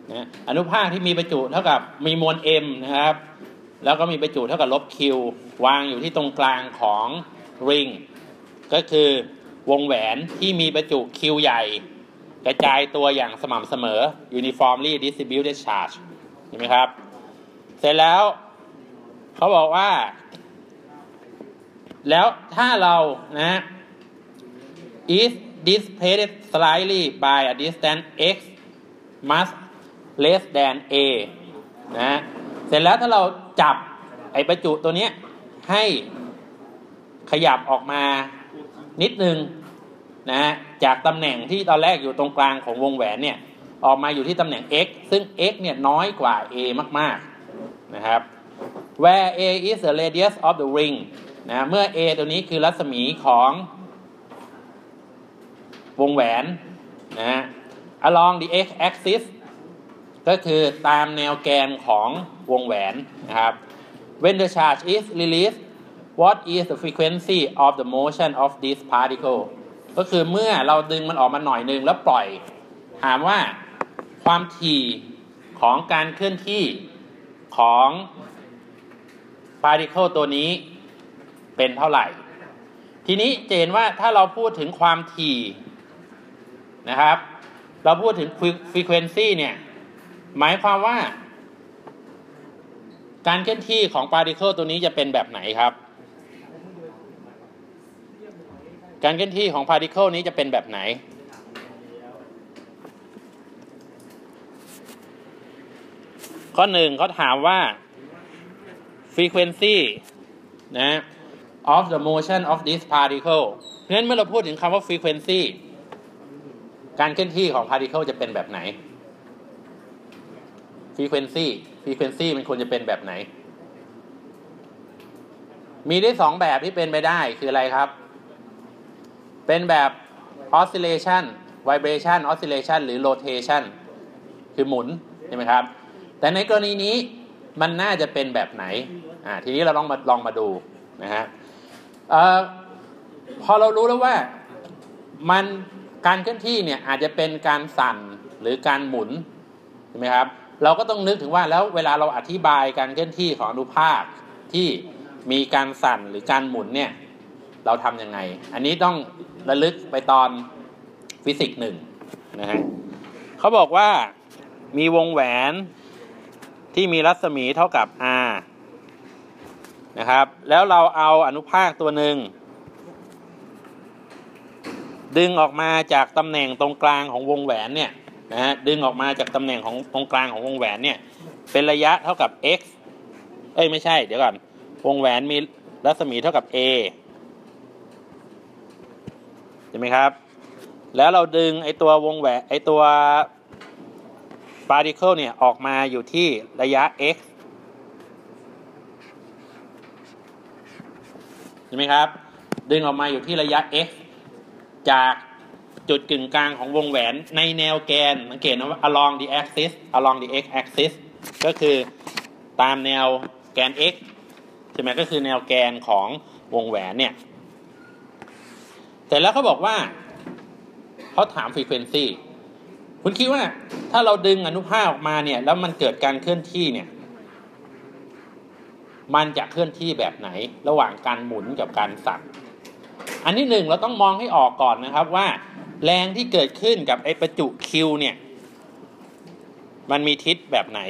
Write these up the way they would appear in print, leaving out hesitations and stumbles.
นะอนุภาคที่มีประจุเท่ากับมีมวล m นะครับแล้วก็มีประจุเท่ากับลบ q วางอยู่ที่ตรงกลางของริงก็คือวงแหวนที่มีประจุ q ใหญ่กระจายตัวอย่างสม่ำเสมอ uniformly distributed charge เห็นไหมครับเสร็จแล้วเขาบอกว่าแล้วถ้าเรานะ is dissipated slightly by a distance x mass less than a นะเสร็จแล้วถ้าเราจับไอ้ประจุตัวนี้ให้ขยับออกมานิดนึงนะจากตำแหน่งที่ตอนแรกอยู่ตรงกลางของวงแหวนเนี่ยออกมาอยู่ที่ตำแหน่ง x ซึ่ง x เนี่ยน้อยกว่า a มากๆนะครับ where a is the radius of the ring นะเมื่อ a ตัวนี้คือรัศมีของวงแหวนนะ along the x axis ก็คือตามแนวแกนของวงแหวนนะครับ when the charge is released what is the frequency of the motion of this particle ก็คือเมื่อเราดึงมันออกมาหน่อยนึงแล้วปล่อยถามว่าความถี่ของการเคลื่อนที่ของ particle ตัวนี้เป็นเท่าไหร่ทีนี้จะเห็นว่าถ้าเราพูดถึงความถี่นะครับเราพูดถึง frequency เนี่ยหมายความว่าการเคลื่อนที่ของ particle ตัวนี้จะเป็นแบบไหนครับการเคลื่อนที่ของ particle นี้จะเป็นแบบไหนข้อหนึ่งเขาถามว่า frequency นะ of the motion of this particle เพราะฉะนั้นเมื่อเราพูดถึงคำว่า frequency การเคลื่อนที่ของ particle จะเป็นแบบไหน frequency มันควรจะเป็นแบบไหนมีได้สองแบบที่เป็นไปได้คืออะไรครับเป็นแบบ oscillation vibration oscillation หรือ rotation คือหมุนใช่ไหมครับแต่ในกรณีนี้มันน่าจะเป็นแบบไหนทีนี้เราต้องมาลองมาดูนะฮะพอเรารู้แล้วว่ามันการเคลื่อนที่เนี่ยอาจจะเป็นการสั่นหรือการหมุนใช่ไหมครับเราก็ต้องนึกถึงว่าแล้วเวลาเราอธิบายการเคลื่อนที่ของอนุภาคที่มีการสั่นหรือการหมุนเนี่ยเราทำยังไงอันนี้ต้องระลึกไปตอนฟิสิกส์1นะฮะเขาบอกว่ามีวงแหวนที่มีรัศมีเท่ากับ r นะครับแล้วเราเอาอนุภาคตัวหนึ่งดึงออกมาจากตำแหน่งตรงกลางของวงแหวนเนี่ยนะฮะดึงออกมาจากตำแหน่งของตรงกลางของวงแหวนเนี่ยเป็นระยะเท่ากับ x ไม่ใช่เดี๋ยวก่อนวงแหวนมีรัศมีเท่ากับ a ใช่ไหมครับแล้วเราดึงไอตัววงแหวนไอตัว particle เนี่ยออกมาอยู่ที่ระยะ x ใช่ไหมครับดึงออกมาอยู่ที่ระยะ x จากจุดกึ่งกลางของวงแหวนในแนวแกนสังเกตนะว่า along the axis along the x axis ก็คือตามแนวแกน x ใช่ไหมก็คือแนวแกนของวงแหวนเนี่ยแต่แล้วเขาบอกว่าเขาถาม frequency คุณคิดว่าถ้าเราดึงอนุภาคออกมาเนี่ยแล้วมันเกิดการเคลื่อนที่เนี่ยมันจะเคลื่อนที่แบบไหนระหว่างการหมุนกับการสั่นอันที่หนึ่งเราต้องมองให้ออกก่อนนะครับว่าแรงที่เกิดขึ้นกับไอ้ประจุ Q เนี่ยมันมีทิศแบบไหน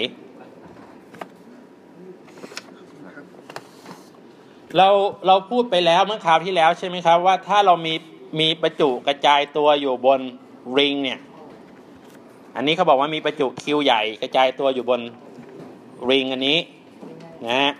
เราพูดไปแล้วเมื่อคราวที่แล้วใช่ไหมครับว่าถ้าเรามีประจุกระจายตัวอยู่บนริงเนี่ยอันนี้เขาบอกว่ามีประจุ Q ใหญ่กระจายตัวอยู่บนริงอันนี้นะฮะ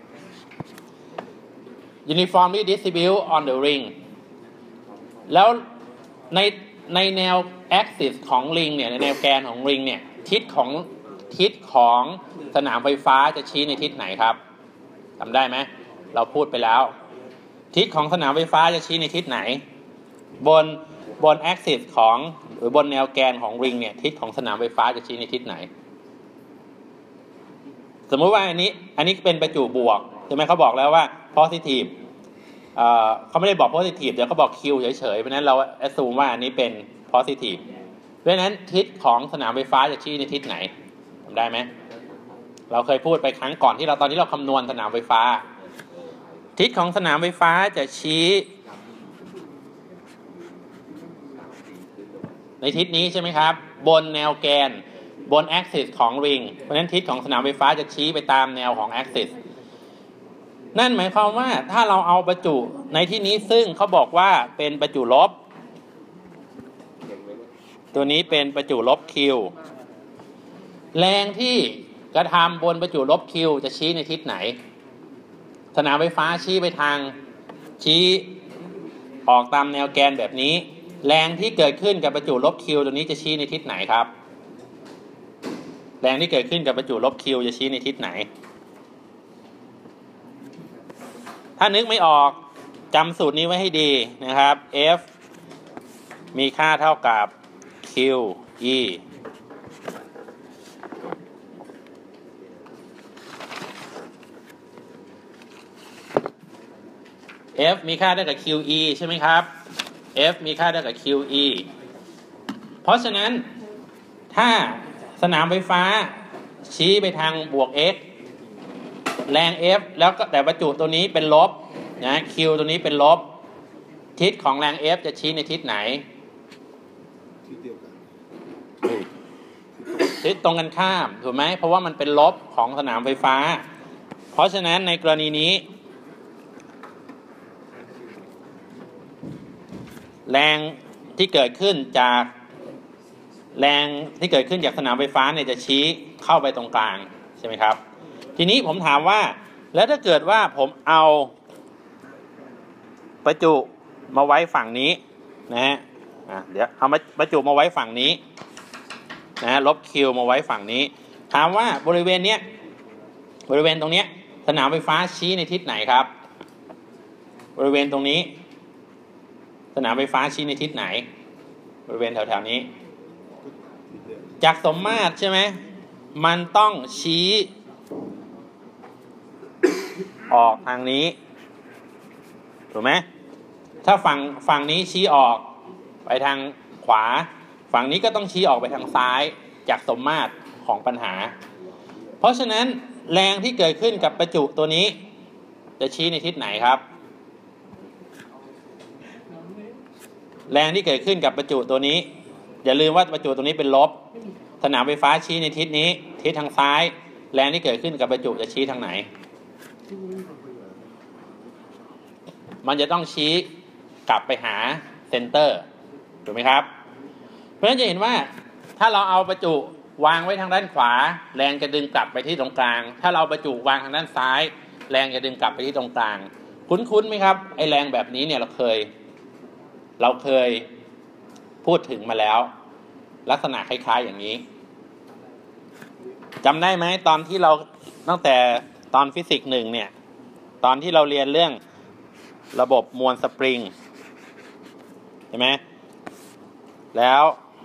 uniformly distribute on the ring แล้วในแนว axis ของริงเนี่ยในแนวแกนของริงเนี่ยทิศของสนามไฟฟ้าจะชี้ในทิศไหนครับจำได้ไหมเราพูดไปแล้วทิศของสนามไฟฟ้าจะชี้ในทิศไหนบน axis ของหรือบนแนวแกนของริงเนี่ยทิศของสนามไฟฟ้าจะชี้ในทิศไหนสมมุติว่าอันนี้เป็นประจุบวกใช่ไหมเขาบอกแล้วว่า positive เขาไม่ได้บอก positive เดี๋ยวเขาบอก Q เฉยๆเพราะนั้นเรา assume ว่าอันนี้เป็น positive เพราะฉะนั้นทิศของสนามไฟฟ้าจะชี้ในทิศไหนจำได้ไหมเราเคยพูดไปครั้งก่อนที่ตอนที่เราคำนวณสนามไฟฟ้าทิศของสนามไฟฟ้าจะชี้ในทิศนี้ใช่ไหมครับบนแนวแกนบนแอ็กซิสของริงเพราะฉะนั้นทิศของสนามไฟฟ้าจะชี้ไปตามแนวของแอ็กซิสนั่นหมายความว่าถ้าเราเอาประจุในที่นี้ซึ่งเขาบอกว่าเป็นประจุลบตัวนี้เป็นประจุลบ Q แรงที่กระทำบนประจุลบ Q จะชี้ในทิศไหนสนามไฟฟ้าชี้ไปทางชี้ออกตามแนวแกนแบบนี้แรงที่เกิดขึ้นกับประจุลบ Q ตัวนี้จะชี้ในทิศไหนครับแรงที่เกิดขึ้นกับประจุลบ Q จะชี้ในทิศไหนถ้านึกไม่ออกจำสูตรนี้ไว้ให้ดีนะครับ F มีค่าเท่ากับ Q E F มีค่าเท่ากับ QE ใช่ไหมครับ F มีค่าเท่ากับ QE เพราะฉะนั้นถ้าสนามไฟฟ้าชี้ไปทางบวก x แรง F แล้วก็แต่ประจุตัวนี้เป็นลบนะ Q ตัวนี้เป็นลบทิศของแรง F จะชี้ในทิศไหนทิศตรงกันข้ามถูกไหมเพราะว่ามันเป็นลบของสนามไฟฟ้าเพราะฉะนั้นในกรณีนี้แรงที่เกิดขึ้นจากสนามไฟฟ้าเนี่ยจะชี้เข้าไปตรงกลางใช่ไหมครับทีนี้ผมถามว่าแล้วถ้าเกิดว่าผมเอาประจุมาไว้ฝั่งนี้นะฮะเดี๋ยวเอาประจุมาไว้ฝั่งนี้นะลบ Q มาไว้ฝั่งนี้ถามว่าบริเวณตรงเนี้ยสนามไฟฟ้าชี้ในทิศไหนครับบริเวณตรงนี้สนามไฟฟ้าชี้ในทิศไหนบริเวณแถวๆนี้จากสมมาตรใช่ไหมมันต้องชี้ออกทางนี้ถูกไหมถ้าฝั่งนี้ชี้ออกไปทางขวาฝั่งนี้ก็ต้องชี้ออกไปทางซ้ายจากสมมาตรของปัญหาเพราะฉะนั้นแรงที่เกิดขึ้นกับประจุตัวนี้จะชี้ในทิศไหนครับแรงที่เกิดขึ้นกับประจุตัวนี้อย่าลืมว่าประจุตัวนี้เป็นลบสนามไฟฟ้าชี้ในทิศนี้ทิศทางซ้ายแรงที่เกิดขึ้นกับประจุจะชี้ทางไหนมันจะต้องชี้กลับไปหาเซนเตอร์ถูกไหมครับเพราะฉะนั้นจะเห็นว่าถ้าเราเอาประจุวางไว้ทางด้านขวาแรงจะดึงกลับไปที่ตรงกลางถ้าเราประจุวางทางด้านซ้ายแรงจะดึงกลับไปที่ตรงกลางคุ้นๆไหมครับไอแรงแบบนี้เนี่ยเราเคยพูดถึงมาแล้วลักษณะคล้ายๆอย่างนี้จำได้ไหมตอนที่เราตั้งแต่ตอนฟิสิกส์1เนี่ยตอนที่เราเรียนเรื่องระบบมวลสปริงใช่ไหมแล้ว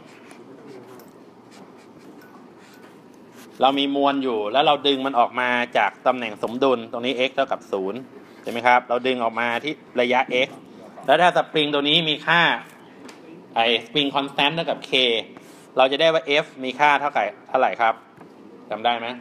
เรามีมวลอยู่แล้วเราดึงมันออกมาจากตำแหน่งสมดุลตรงนี้ x เท่ากับ0ใช่ไหมครับเราดึงออกมาที่ระยะ x แล้วถ้าสปริงตัวนี้มีค่าสปริงคอนสแตนต์เท่ากับ k เราจะได้ว่า F มีค่าเท่าไหร่ครับจำได้ไหม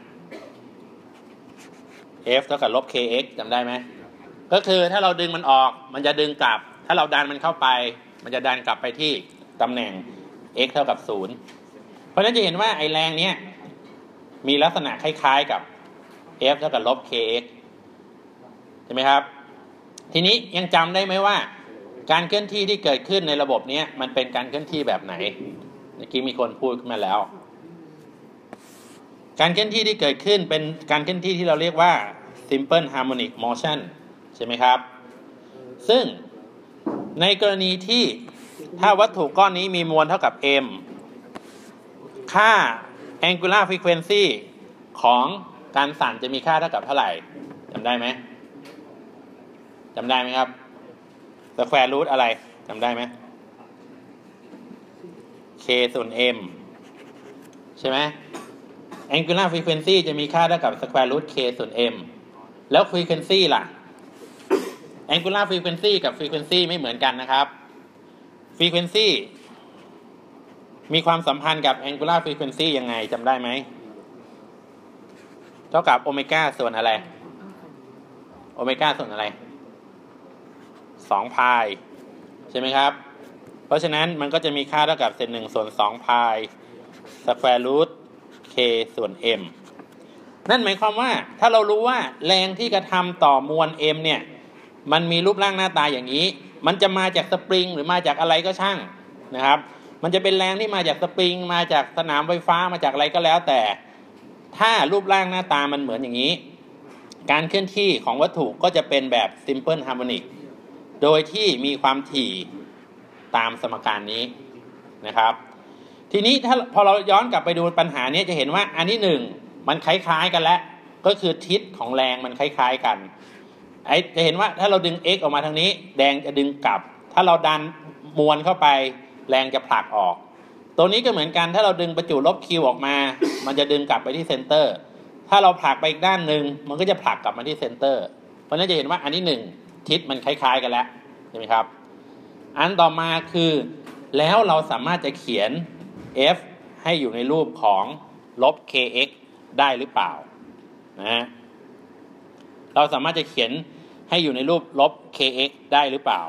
F เท่ากับลบ kx จำได้ไหมก็คือถ้าเราดึงมันออกมันจะดึงกลับถ้าเราดันมันเข้าไปมันจะดันกลับไปที่ตำแหน่ง x เท่ากับ0เพราะฉะนั้นจะเห็นว่าไอแรงเนี้ยมีลักษณะคล้ายๆกับ F เท่ากับลบ kx ใช่ไหมครับทีนี้ยังจำได้ไหมว่าการเคลื่อนที่ที่เกิดขึ้นในระบบนี้มันเป็นการเคลื่อนที่แบบไหนเมื่อกี้มีคนพูดขึ้นมาแล้วการเคลื่อนที่ที่เกิดขึ้นเป็นการเคลื่อนที่ที่เราเรียกว่า simple harmonic motion ใช่ไหมครับซึ่งในกรณีที่ถ้าวัตถุก้อนนี้มีมวลเท่ากับ m ค่า angular frequency ของการสั่นจะมีค่าเท่ากับเท่าไหร่จำได้ไหมครับsquare root อะไรจำได้ไหม k ส่วน m ใช่ไหม angular frequency จะมีค่าเท่ากับ square root k ส่วน m แล้ว frequency ล่ะ angular frequency กับ frequency ไม่เหมือนกันนะครับ frequency มีความสัมพันธ์กับ angular frequency ยังไงจำได้ไหมเท่ากับโอเมก้าส่วนอะไรโอเมก้าส่วนอะไร2 พายใช่ไหมครับเพราะฉะนั้นมันก็จะมีค่าเท่ากับเศษ1ส่วน2 พายสแควร์รูท k ส่วน m นั่นหมายความว่าถ้าเรารู้ว่าแรงที่กระทำต่อมวล m เนี่ยมันมีรูปร่างหน้าตาอย่างนี้มันจะมาจากสปริงหรือมาจากอะไรก็ช่างนะครับมันจะเป็นแรงที่มาจากสปริงมาจากสนามไฟฟ้ามาจากอะไรก็แล้วแต่ถ้ารูปร่างหน้าตามันเหมือนอย่างนี้การเคลื่อนที่ของวัตถุก็จะเป็นแบบ simple harmonic โดยที่มีความถี่ตามสมการนี้นะครับทีนี้ถ้าพอเราย้อนกลับไปดูปัญหานี้จะเห็นว่าอันที่1มันคล้ายๆกันแล้วก็คือทิศของแรงมันคล้ายๆกันจะเห็นว่าถ้าเราดึง x ออกมาทางนี้แรงจะดึงกลับถ้าเราดันมวลเข้าไปแรงจะผลักออกตัวนี้ก็เหมือนกันถ้าเราดึงประจุลบ q ออกมามันจะดึงกลับไปที่เซนเตอร์ถ้าเราผลักไปอีกด้านหนึ่งมันก็จะผลักกลับมาที่เซนเตอร์เพราะฉะนั้นจะเห็นว่าอันที่1ทิศมันคล้ายๆกันแล้วใช่ไหมครับอันต่อมาคือแล้วเราสามารถจะเขียน f ให้อยู่ในรูปของลบ kx ได้หรือเปล่านะเราสามารถจะเขียนให้อยู่ในรูปลบ kx ได้หรือเปล่า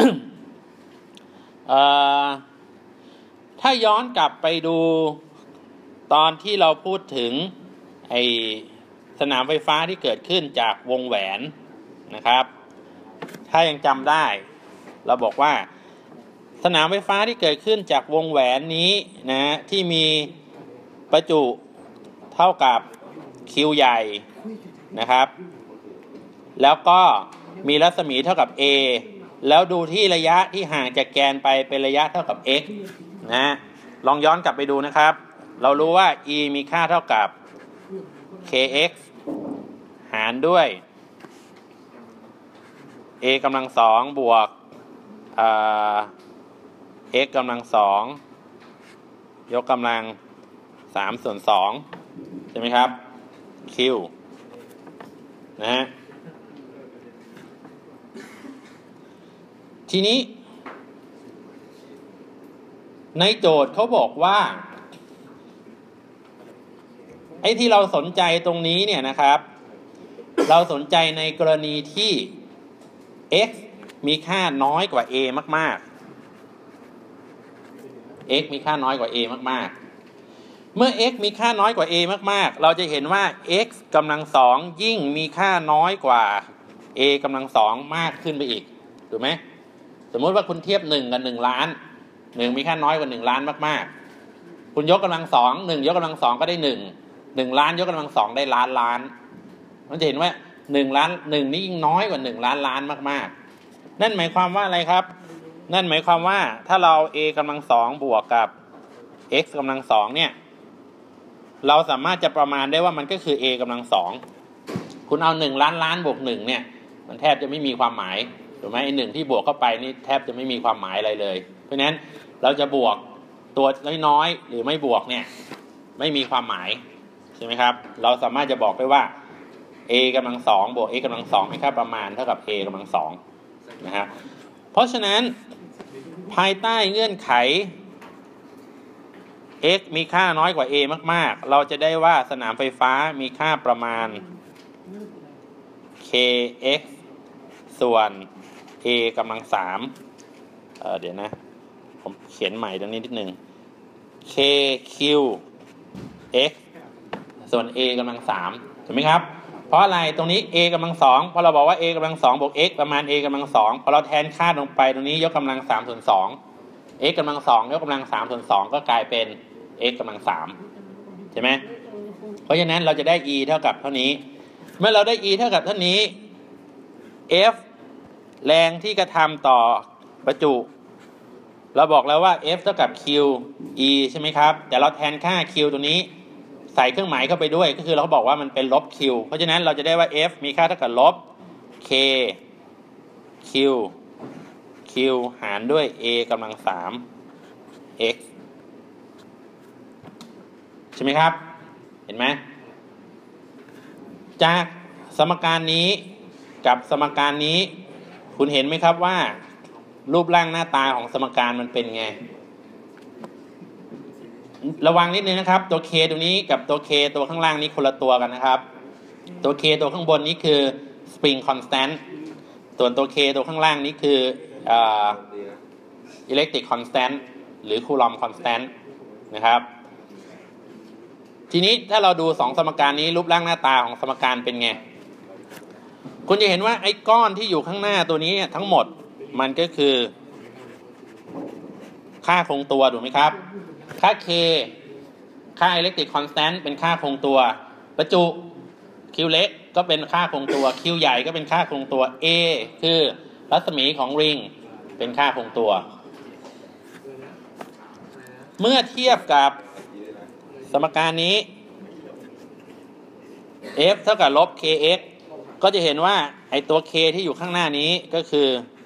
ถ้าย้อนกลับไปดูตอนที่เราพูดถึงสนามไฟฟ้าที่เกิดขึ้นจากวงแหวนนะครับถ้ายังจำได้เราบอกว่าสนามไฟฟ้าที่เกิดขึ้นจากวงแหวนนี้นะที่มีประจุเท่ากับ Q ใหญ่นะครับแล้วก็มีรัศมีเท่ากับ A แล้วดูที่ระยะที่ห่างจากแกนไปเป็นระยะเท่ากับ x นะลองย้อนกลับไปดูนะครับเรารู้ว่า e มีค่าเท่ากับ kx หารด้วย a กำลัง2บวกx กำลัง2ยกกำลัง3ส่วน2ใช่ไหมครับ q นะฮะทีนี้ในโจทย์เขาบอกว่าไอ้ที่เราสนใจตรงนี้เนี่ยนะครับเราสนใจในกรณีที่ x มีค่าน้อยกว่า a มากๆ x มีค่าน้อยกว่า a มากๆเมื่อ x มีค่าน้อยกว่า a มากๆเราจะเห็นว่า x กำลัง2ยิ่งมีค่าน้อยกว่า a กำลัง2มากขึ้นไปอีกถูกไหมสมมติว่าคุณเทียบ1กับ1ล้าน1มีค่าน้อยกว่า1ล้านมากๆคุณยกกำลัง2 1ยกกำลัง2ก็ได้1ล้านยกกำลัง2ได้ล้านมันจะเห็นว่า1ล้าน1นี่ยิ่งน้อยกว่า1ล้านมากๆนั่นหมายความว่าอะไรครับนั่นหมายความว่าถ้าเรา a กำลัง2บวกกับ x กำลัง2เนี่ยเราสามารถจะประมาณได้ว่ามันก็คือ a กำลัง2คุณเอา1ล้านบวก1เนี่ยมันแทบจะไม่มีความหมายถูกไหมไอ้1ที่บวกเข้าไปนี่แทบจะไม่มีความหมายอะไรเลยเพราะฉะนั้นเราจะบวกตัวน้อยๆหรือไม่บวกเนี่ยไม่มีความหมายใช่ไหมครับเราสามารถจะบอกได้ว่า a กำลัง2บวก x กำลัง2ให้ค่าประมาณเท่ากับ a กำลัง2นะฮะเพราะฉะนั้นภายใต้เงื่อนไข x มีค่าน้อยกว่า a มากๆเราจะได้ว่าสนามไฟฟ้ามีค่าประมาณ kx ส่วน a กำลัง3เดี๋ยวนะผมเขียนใหม่ตรงนี้นิดนึง kq x ส่วน a กำลัง3ถูกไหมครับเพราะอะไรตรงนี้ a กำลัง2เพราะเราบอกว่า a กำลัง2บวก x ประมาณ a กำลัง2พอเราแทนค่าลงไปตรงนี้ยกกำลัง3ส่วน2 x กำลัง2ยกกำลัง3ส่วน2ก็กลายเป็น x กำลัง3ใช่ไหมเพราะฉะนั้นเราจะได้ e เท่ากับเท่านี้เมื่อเราได้ e เท่ากับเท่านี้ f แรงที่กระทำต่อประจุเราบอกแล้วว่า f เท่ากับ q e ใช่ไหมครับแต่เราแทนค่า q ตัวนี้ใส่เครื่องหมายเข้าไปด้วยก็คือเราบอกว่ามันเป็นลบ q เพราะฉะนั้นเราจะได้ว่า f มีค่าเท่ากับลบ k q q หารด้วย a กำลัง3 x ใช่ไหมครับเห็นไหมจากสมการนี้กับสมการนี้คุณเห็นไหมครับว่ารูปร่างหน้าตาของสมการมันเป็นไงระวังนิดนึงนะครับตัว k ตรงนี้กับตัว k ตัวข้างล่างนี้คนละตัวกันนะครับตัว K ตัวข้างบนนี้คือ spring constant ส่วนตัว K ตัวข้างล่างนี้คือelectric constant หรือ Coulomb constant นะครับทีนี้ถ้าเราดู2สมการนี้รูปร่างหน้าตาของสมการเป็นไงคุณจะเห็นว่าไอ้ก้อนที่อยู่ข้างหน้าตัวนี้ทั้งหมดมันก็คือค่าคงตัวถูกไหมครับค่า K ค่า electric constant เป็นค่าคงตัวประจุ Q เล็กก็เป็นค่าคงตัว Q ใหญ่ก็เป็นค่าคงตัว A คือรัศมีของริงเป็นค่าคงตัวเมื่อเทียบกับสมการนี้ F เท่ากับลบ kx ก็จะเห็นว่าไอตัว k ที่อยู่ข้างหน้านี้ก็คือ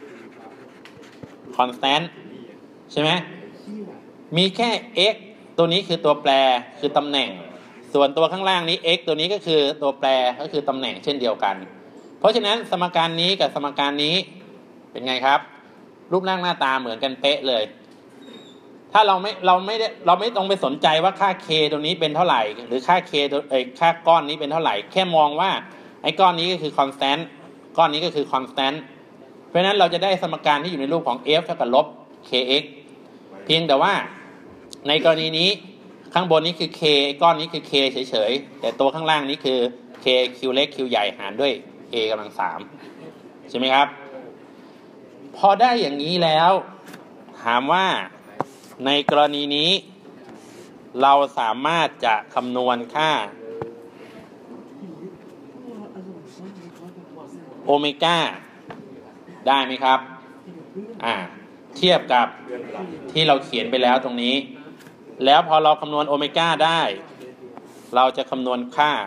constant ใช่ไหมมีแค่ x ตัวนี้คือตัวแปรคือตำแหน่งส่วนตัวข้างล่างนี้ x ตัวนี้ก็คือตัวแปรก็คือตำแหน่งเช่นเดียวกันเพราะฉะนั้นสมการนี้กับสมการนี้เป็นไงครับรูปร่างหน้าตาเหมือนกันเป๊ะเลยถ้าเราไม่ต้องไปสนใจว่าค่า k ตัวนี้เป็นเท่าไหร่หรือค่า k ตัวค่าก้อนนี้เป็นเท่าไหร่แค่มองว่าไอ้ก้อนนี้ก็คือ constant ก้อนนี้ก็คือ constant เพราะฉะนั้นเราจะได้สมการที่อยู่ในรูปของ f เท่ากับลบ kx เพียงแต่ว่าในกรณีนี้ข้างบนนี้คือ k ก้อนนี้คือ k เฉยๆแต่ตัวข้างล่างนี้คือ k q เล็ก q ใหญ่หารด้วย a กำลัง3ใช่ไหมครับพอได้อย่างนี้แล้วถามว่าในกรณีนี้เราสามารถจะคำนวณค่าโอเมก้าได้ไหมครับเทียบกับที่เราเขียนไปแล้วตรงนี้แล้วพอเราคำนวณโอเมก้าได้เราจะคำนวณค่า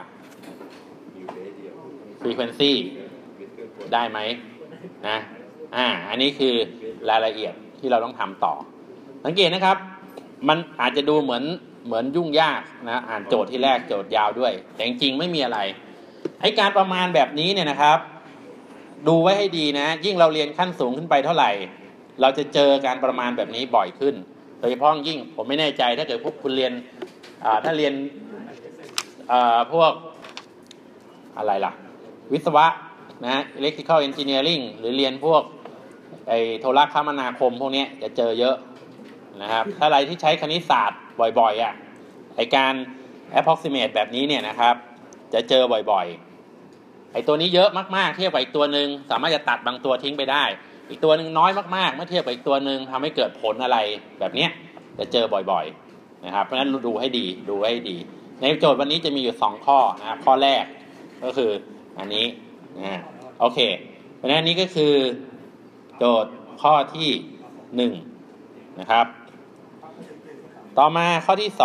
frequency ได้ไหมนะอันนี้คือรายละเอียดที่เราต้องทำต่อสังเกตนะครับมันอาจจะดูเหมือนยุ่งยากนะอ่านโจทย์ที่แรกโจทย์ยาวด้วยแต่จริงๆไม่มีอะไรไอ้การประมาณแบบนี้เนี่ยนะครับดูไว้ให้ดีนะยิ่งเราเรียนขั้นสูงขึ้นไปเท่าไหร่เราจะเจอการประมาณแบบนี้บ่อยขึ้นโดยเฉพาะยิ่งผมไม่แน่ใจถ้าเกิดพวกคุณเรียนถ้าเรียนพวกอะไรล่ะวิศวะนะ electrical engineering หรือเรียนพวกโทรคมนาคมพวกนี้จะเจอเยอะนะครับถ้าอะไรที่ใช้คณิตศาสตร์บ่อยๆการ approximate แบบนี้เนี่ยนะครับจะเจอบ่อยๆตัวนี้เยอะมากๆเทียบกับอีกตัวหนึ่งสามารถจะตัดบางตัวทิ้งไปได้อีกตัวหนึ่งน้อยมากๆเมื่อเทียบกับอีกตัวหนึ่งทำให้เกิดผลอะไรแบบนี้จะเจอบ่อยๆนะครับเพราะฉะนั้นดูให้ดีในโจทย์วันนี้จะมีอยู่2ข้อนะครับข้อแรกก็คืออันนี้โอเคเพราะฉะนั้นอันนี้ก็คือโจทย์ข้อที่1นะครับต่อมาข้อที่2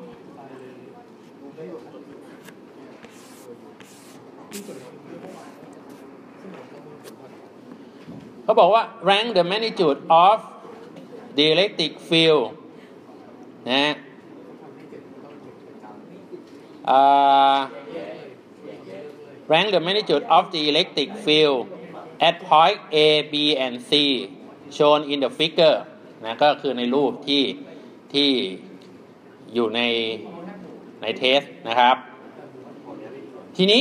เขาบอกว่า rank the magnitude of the electric field นะrank the magnitude of the electric field at point A, B and C shown in the figure นะก็คือในรูปที่อยู่ในเทสนะครับทีนี้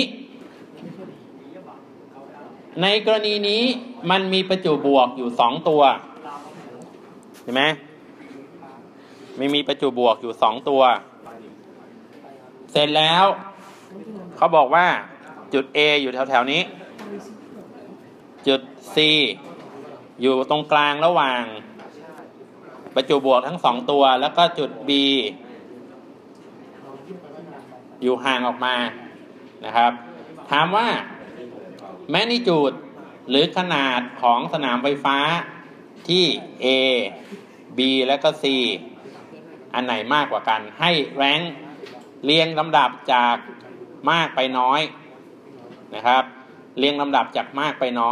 ในกรณีนี้มันมีประจุบวกอยู่2ตัวเห็นไหมไม่มีประจุบวกอยู่2ตัวเสร็จแล้วเขาบอกว่าจุด A อยู่แถวๆนี้จุด C อยู่ตรงกลางระหว่างประจุบวกทั้ง2ตัวแล้วก็จุด B อยู่ห่างออกมานะครับถามว่าmagnitude หรือขนาดของสนามไฟฟ้าที่ A B และก็ C อันไหนมากกว่ากันให้แรงเรียงลำดับจากมากไปน้อยนะครับเรียงลำดับจากมากไปน้อย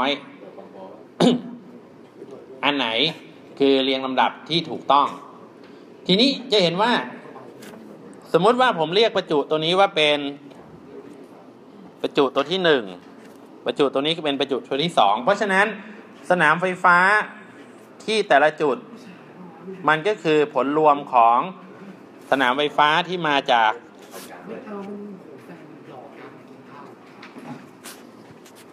อันไหนคือเรียงลำดับที่ถูกต้องทีนี้จะเห็นว่าสมมติว่าผมเรียกประจุตัวนี้ว่าเป็นประจุตัวที่1ประจุตัวนี้ก็เป็นประจุตัวที่2เพราะฉะนั้นสนามไฟฟ้าที่แต่ละจุดมันก็คือผลรวมของสนามไฟฟ้าที่มาจาก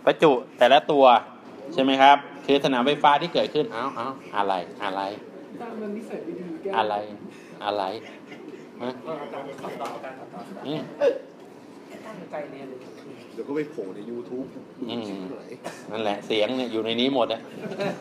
ประจุแต่ละตัวใช่ไหมครับคือสนามไฟฟ้าที่เกิดขึ้นอะไรฮะเดี๋ยวก็ไปโผล่ใน YouTube นั่นแหละเสียงเนี่ยอยู่ในนี้หมดนะ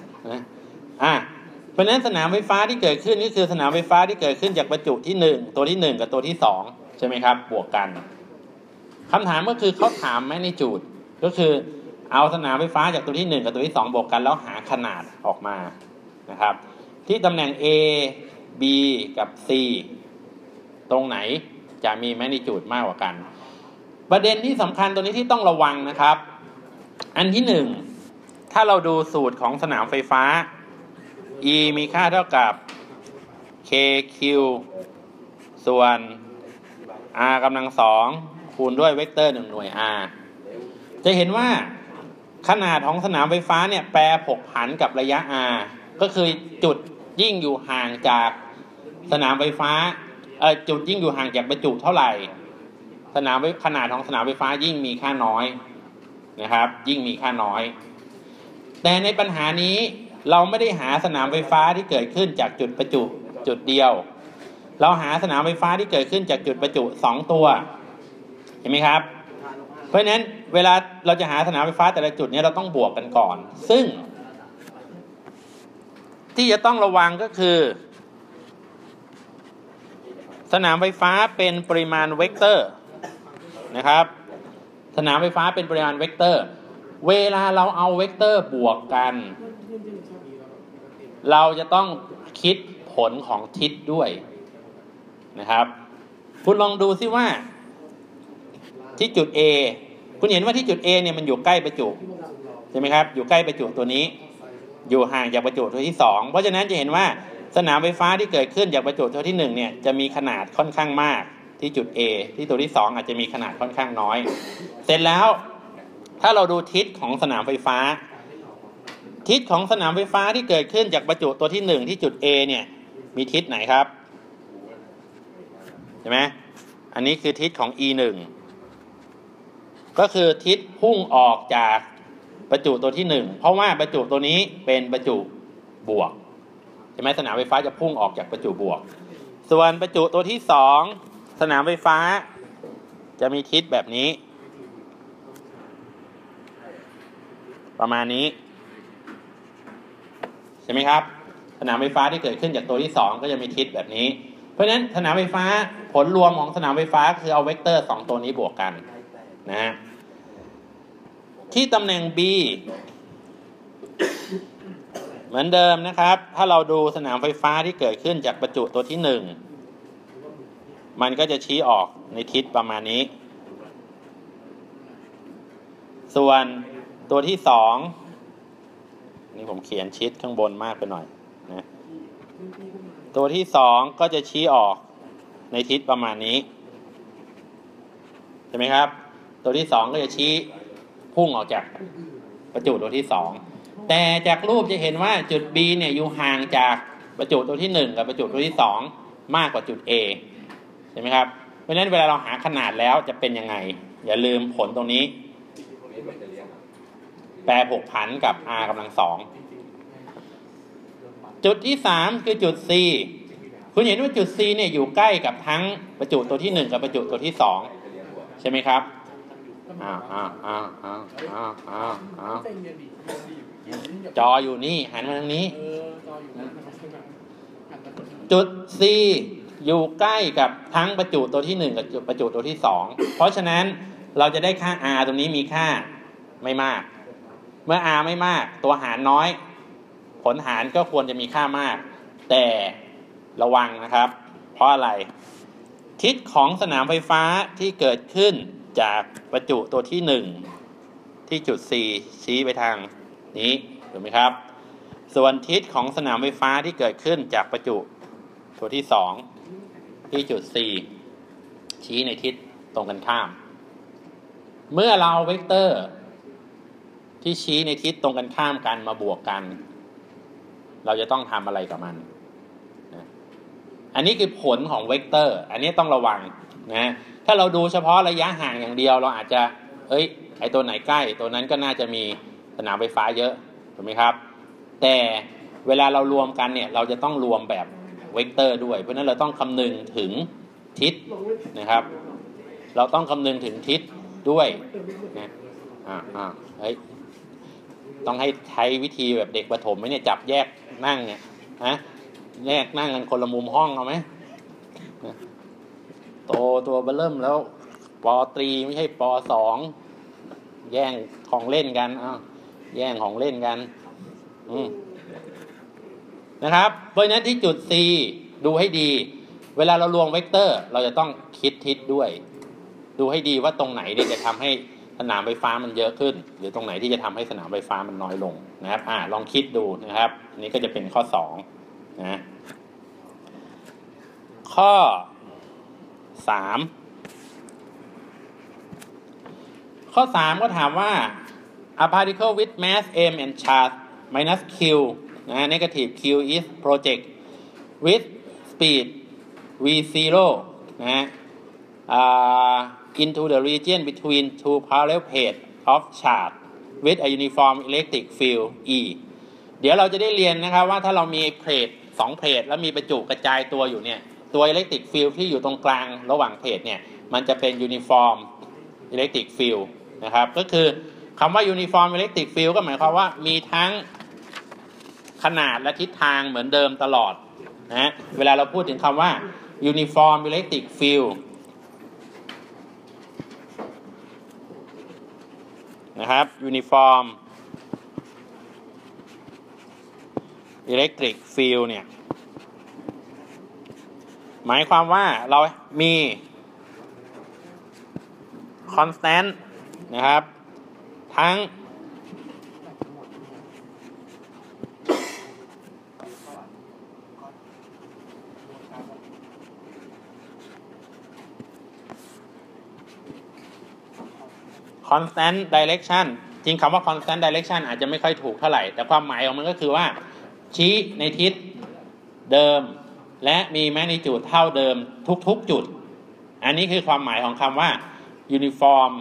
เพราะฉะนั้นสนามไฟฟ้าที่เกิดขึ้นนี่คือสนามไฟฟ้าที่เกิดขึ้นจากประจุที่1ตัวที่1กับตัวที่2ใช่ไหมครับบวกกันคำถามก็คือเขาถามแมกนิจูดก็คือเอาสนามไฟฟ้าจากตัวที่1กับตัวที่2บวกกันแล้วหาขนาดออกมานะครับที่ตำแหน่ง A B กับ C ตรงไหนจะมีแมกนิจูดมากกว่ากันประเด็นที่สำคัญตัวนี้ที่ต้องระวังนะครับอันที่1ถ้าเราดูสูตรของสนามไฟฟ้า E มีค่าเท่ากับ KQ ส่วน R กำลัง2คูณด้วยเวกเตอร์1หน่วย R จะเห็นว่าขนาดของสนามไฟฟ้าเนี่ยแปรผกผันกับระยะ R ก็คือจุดยิ่งอยู่ห่างจากสนามไฟฟ้าจุดยิ่งอยู่ห่างจากประจุเท่าไหร่ขนาดของสนามไฟฟ้ายิ่งมีค่าน้อยนะครับยิ่งมีค่าน้อยแต่ในปัญหานี้เราไม่ได้หาสนามไฟฟ้าที่เกิดขึ้นจากจุดประจุจุดเดียวเราหาสนามไฟฟ้าที่เกิดขึ้นจากจุดประจุ2ตัวเห็นไหมครับเพราะฉะนั้นเวลาเราจะหาสนามไฟฟ้าแต่ละจุดนี้เราต้องบวกกันก่อนซึ่งที่จะต้องระวังก็คือสนามไฟฟ้าเป็นปริมาณเวกเตอร์นะครับสนามไฟฟ้าเป็นปริมาณเวกเตอร์เวลาเราเอาเวกเตอร์บวกกันเราจะต้องคิดผลของทิศด้วยนะครับคุณลองดูซิว่าที่จุด A คุณเห็นว่าที่จุด A เนี่ยมันอยู่ใกล้ประจุใช่ไหมครับอยู่ใกล้ประจุตัวนี้อยู่ห่างจากประจุตัวที่2เพราะฉะนั้นจะเห็นว่าสนามไฟฟ้าที่เกิดขึ้นจากประจุตัวที่1เนี่ยจะมีขนาดค่อนข้างมากที่จุด A ที่ตัวที่2อาจจะมีขนาดค่อนข้างน้อยเสร็จแล้วถ้าเราดูทิศของสนามไฟฟ้าทิศของสนามไฟฟ้าที่เกิดขึ้นจากประจุตัวที่1ที่จุด A เนี่ยมีทิศไหนครับเห็นไหมอันนี้คือทิศของ E1 ก็คือทิศพุ่งออกจากประจุตัวที่1เพราะว่าประจุตัวนี้เป็นประจุบวกใช่ไหมสนามไฟฟ้าจะพุ่งออกจากประจุบวกส่วนประจุตัวที่2สนามไฟฟ้าจะมีทิศแบบนี้ประมาณนี้ใช่ไหมครับสนามไฟฟ้าที่เกิดขึ้นจากตัวที่2ก็จะมีทิศแบบนี้เพราะฉะนั้นสนามไฟฟ้าผลรวมของสนามไฟฟ้าคือเอาเวกเตอร์2ตัวนี้บวกกันนะที่ตำแหน่ง B เหมือนเดิมนะครับถ้าเราดูสนามไฟฟ้าที่เกิดขึ้นจากประจุตัวที่1มันก็จะชี้ออกในทิศประมาณนี้ส่วนตัวที่2นี่ผมเขียนชิดข้างบนมากไปหน่อยนะตัวที่2ก็จะชี้ออกในทิศประมาณนี้ใช่ไหมครับตัวที่2ก็จะชี้พุ่งออกจากประจุตัวที่2แต่จากรูปจะเห็นว่าจุด B เนี่ยอยู่ห่างจากประจุตัวที่1กับประจุตัวที่2มากกว่าจุด A ใช่ไหมครับเพราะฉะนั้นเวลาเราหาขนาดแล้วจะเป็นยังไงอย่าลืมผลตรงนี้แปรผกผันกับ R กำลัง2จุดที่3คือจุด C คุณเห็นว่าจุด C เนี่ยอยู่ใกล้กับทั้งประจุตัวที่1กับประจุตัวที่2ใช่ไหมครับจออยู่นี่หันมาทางนี้จุด C อยู่ใกล้กับทั้งประจุตัวที่1กับประจุตัวที่2เพราะฉะนั้นเราจะได้ค่า R ตรงนี้มีค่าไม่มากเมื่อ R ไม่มากตัวหารน้อยผลหารก็ควรจะมีค่ามากแต่ระวังนะครับเพราะอะไรทิศของสนามไฟฟ้าที่เกิดขึ้นจากประจุตัวที่1ที่จุด C ชี้ไปทางนี้ถูกไหมครับส่วนทิศของสนามไฟฟ้าที่เกิดขึ้นจากประจุตัวที่2ที่จุด C ชี้ในทิศตรงกันข้ามเมื่อเราเวกเตอร์ที่ชี้ในทิศตรงกันข้ามกันมาบวกกันเราจะต้องทำอะไรกับมันนะอันนี้คือผลของเวกเตอร์อันนี้ต้องระวังนะถ้าเราดูเฉพาะระยะห่างอย่างเดียวเราอาจจะไอ้ตัวไหนใกล้ตัวนั้นก็น่าจะมีสนามไฟฟ้าเยอะถูกไหมครับแต่เวลาเรารวมกันเนี่ยเราจะต้องรวมแบบเวกเตอร์ด้วยเพราะนั้นเราต้องคำนึงถึงทิศนะครับเราต้องคำนึงถึงทิศด้วยนะต้องให้ใช้วิธีแบบเด็กประถมไหมเนี่ยจับแยกนั่งเนี่ยนะแยกนั่งกันคนละมุมห้องเอาไหมตัวเบอร์เริ่มแล้วป.ตรีไม่ใช่ป.2แย่งของเล่นกันแย่งของเล่นกันนะครับเพราะฉะนั้นที่จุด C ดูให้ดีเวลาเรารวมเวกเตอร์เราจะต้องคิดทิศด้วยดูให้ดีว่าตรงไหนเนี่ยจะทำให้สนามไฟฟ้ามันเยอะขึ้นหรือตรงไหนที่จะทำให้สนามไฟฟ้ามันน้อยลงนะครับลองคิดดูนะครับอันนี้ก็จะเป็นข้อ2นะข้อ3ก็ถามว่า a particle with mass m and charge minus q negative q is project with speed v0 into the region between two parallel plates of charge with a uniform electric field E เดี๋ยวเราจะได้เรียนนะครับว่าถ้าเรามีเพลท2เพลทแล้วมีประจุกระจายตัวอยู่เนี่ยตัว electric field ที่อยู่ตรงกลางระหว่างเพลทเนี่ยมันจะเป็น uniform electric field นะครับก็คือคำว่า uniform electric field ก็หมายความว่ามีทั้งขนาดและทิศทางเหมือนเดิมตลอดนะเวลาเราพูดถึงคำว่า uniform electric field นะครับ uniform electric field เนี่ยหมายความว่าเรามี constant นะครับทั้งconstant direction จริงคำว่า constant direction อาจจะไม่ค่อยถูกเท่าไหร่แต่ความหมายของมันก็คือว่าชี้ในทิศเดิมและมีแมกนิจูดเท่าเดิมทุกๆจุดอันนี้คือความหมายของคำว่า uniform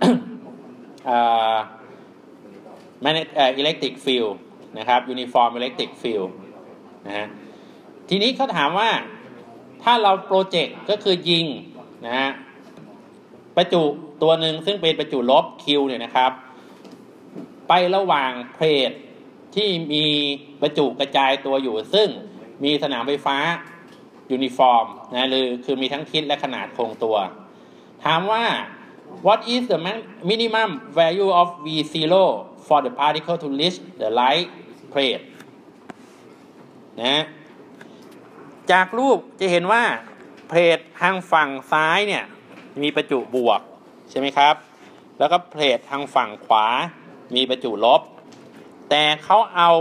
electric field นะครับ uniform electric field นะฮะทีนี้เขาถามว่าถ้าเราโปรเจกต์ก็คือยิงนะฮะประจุตัวหนึ่งซึ่งเป็นประจุลบ Q เนี่ยนะครับไประหว่างเพลทที่มีประจุกระจายตัวอยู่ซึ่งมีสนามไฟฟ้ายูนิฟอร์มนะหรือคือมีทั้งทิศและขนาดคงตัวถามว่า what is the minimum value of V0 for the particle to reach the light plate นะจากรูปจะเห็นว่าเพลททางฝั่งซ้ายเนี่ยมีประจุบวกใช่ไหมครับแล้วก็เพลททางฝั่งขวามีประจุลบแต่เขาเอา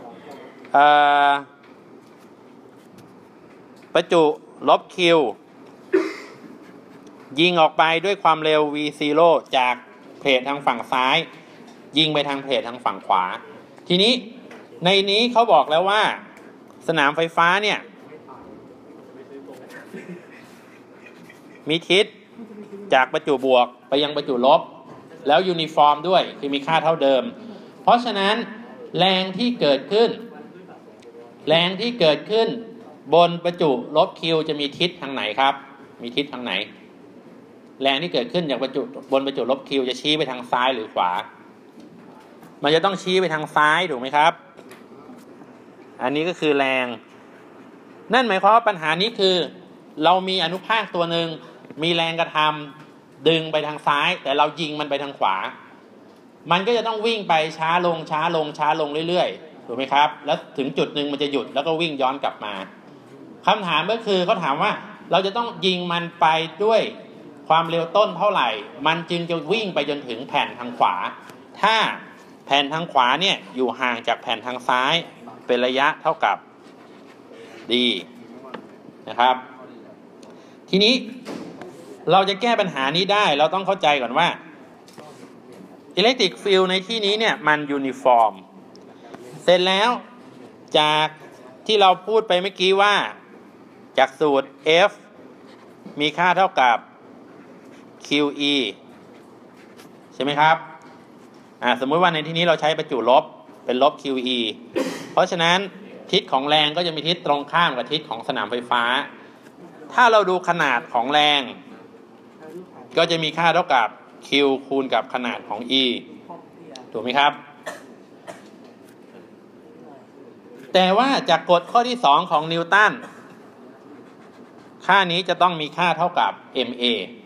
ประจุลบ Q ยิงออกไปด้วยความเร็ว V0 จากเพลททางฝั่งซ้ายยิงไปทางเพลททางฝั่งขวาทีนี้ในนี้เขาบอกแล้วว่าสนามไฟฟ้าเนี่ยมีทิศจากประจุบวกไปยังประจุลบแล้วยูนิฟอร์มด้วยคือมีค่าเท่าเดิมเพราะฉะนั้นแรงที่เกิดขึ้นบนประจุลบ Q จะมีทิศทางไหนครับมีทิศทางไหนแรงที่เกิดขึ้นจากบนประจุลบ Q จะชี้ไปทางซ้ายหรือขวามันจะต้องชี้ไปทางซ้ายถูกไหมครับอันนี้ก็คือแรงนั่นหมายความว่าปัญหานี้คือเรามีอนุภาคตัวหนึ่งมีแรงกระทำดึงไปทางซ้ายแต่เรายิงมันไปทางขวามันก็จะต้องวิ่งไปช้าลงเรื่อยๆถูกไหมครับแล้วถึงจุดหนึ่งมันจะหยุดแล้วก็วิ่งย้อนกลับมาคำถามก็คือเขาถามว่าเราจะต้องยิงมันไปด้วยความเร็วต้นเท่าไหร่มันจึงจะวิ่งไปจนถึงแผ่นทางขวาถ้าแผ่นทางขวาเนี่ยอยู่ห่างจากแผ่นทางซ้ายเป็นระยะเท่ากับ d นะครับทีนี้เราจะแก้ปัญหานี้ได้เราต้องเข้าใจก่อนว่า electric field ในที่นี้เนี่ยมัน uniform เสร็จแล้วจากที่เราพูดไปเมื่อกี้ว่าจากสูตร F มีค่าเท่ากับ QE ใช่ไหมครับสมมุติว่าในที่นี้เราใช้ประจุลบเป็นลบ QE เพราะฉะนั้นทิศของแรงก็จะมีทิศตรงข้ามกับทิศของสนามไฟฟ้าถ้าเราดูขนาดของแรงก็จะมีค่าเท่ากับ Q คูณกับขนาดของ E ถูกไหมครับแต่ว่าจากกฎข้อที่2ของนิวตันค่านี้จะต้องมีค่าเท่ากับ ma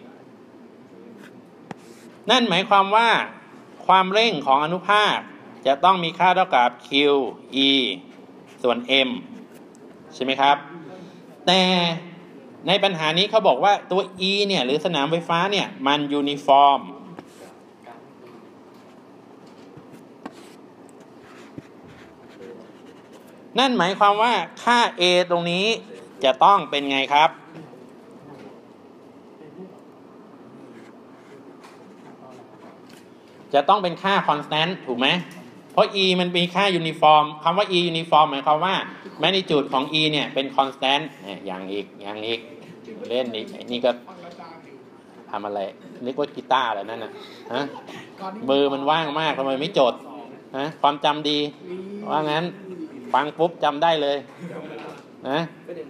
นั่นหมายความว่าความเร่งของอนุภาคจะต้องมีค่าเท่ากับ q e ส่วน m ใช่ไหมครับแต่ในปัญหานี้เขาบอกว่าตัว e เนี่ยหรือสนามไฟฟ้าเนี่ยมันยูนิฟอร์มนั่นหมายความว่าค่า a ตรงนี้จะต้องเป็นไงครับจะต้องเป็นค่า constant ถูกไหมเพราะ e มันมีค่า uniform คำว่า e uniform หมายความว่า magnitude ของ e เนี่ยเป็น constant อย่างอีกเล่นนี่ก็ทำอะไรนึกว่ากีตาร์อะไรนั่นน่ะฮะมือมันว่างมากทำไมไม่จดฮะความจำดีว่างั้นฟังปุ๊บจำได้เลยนะ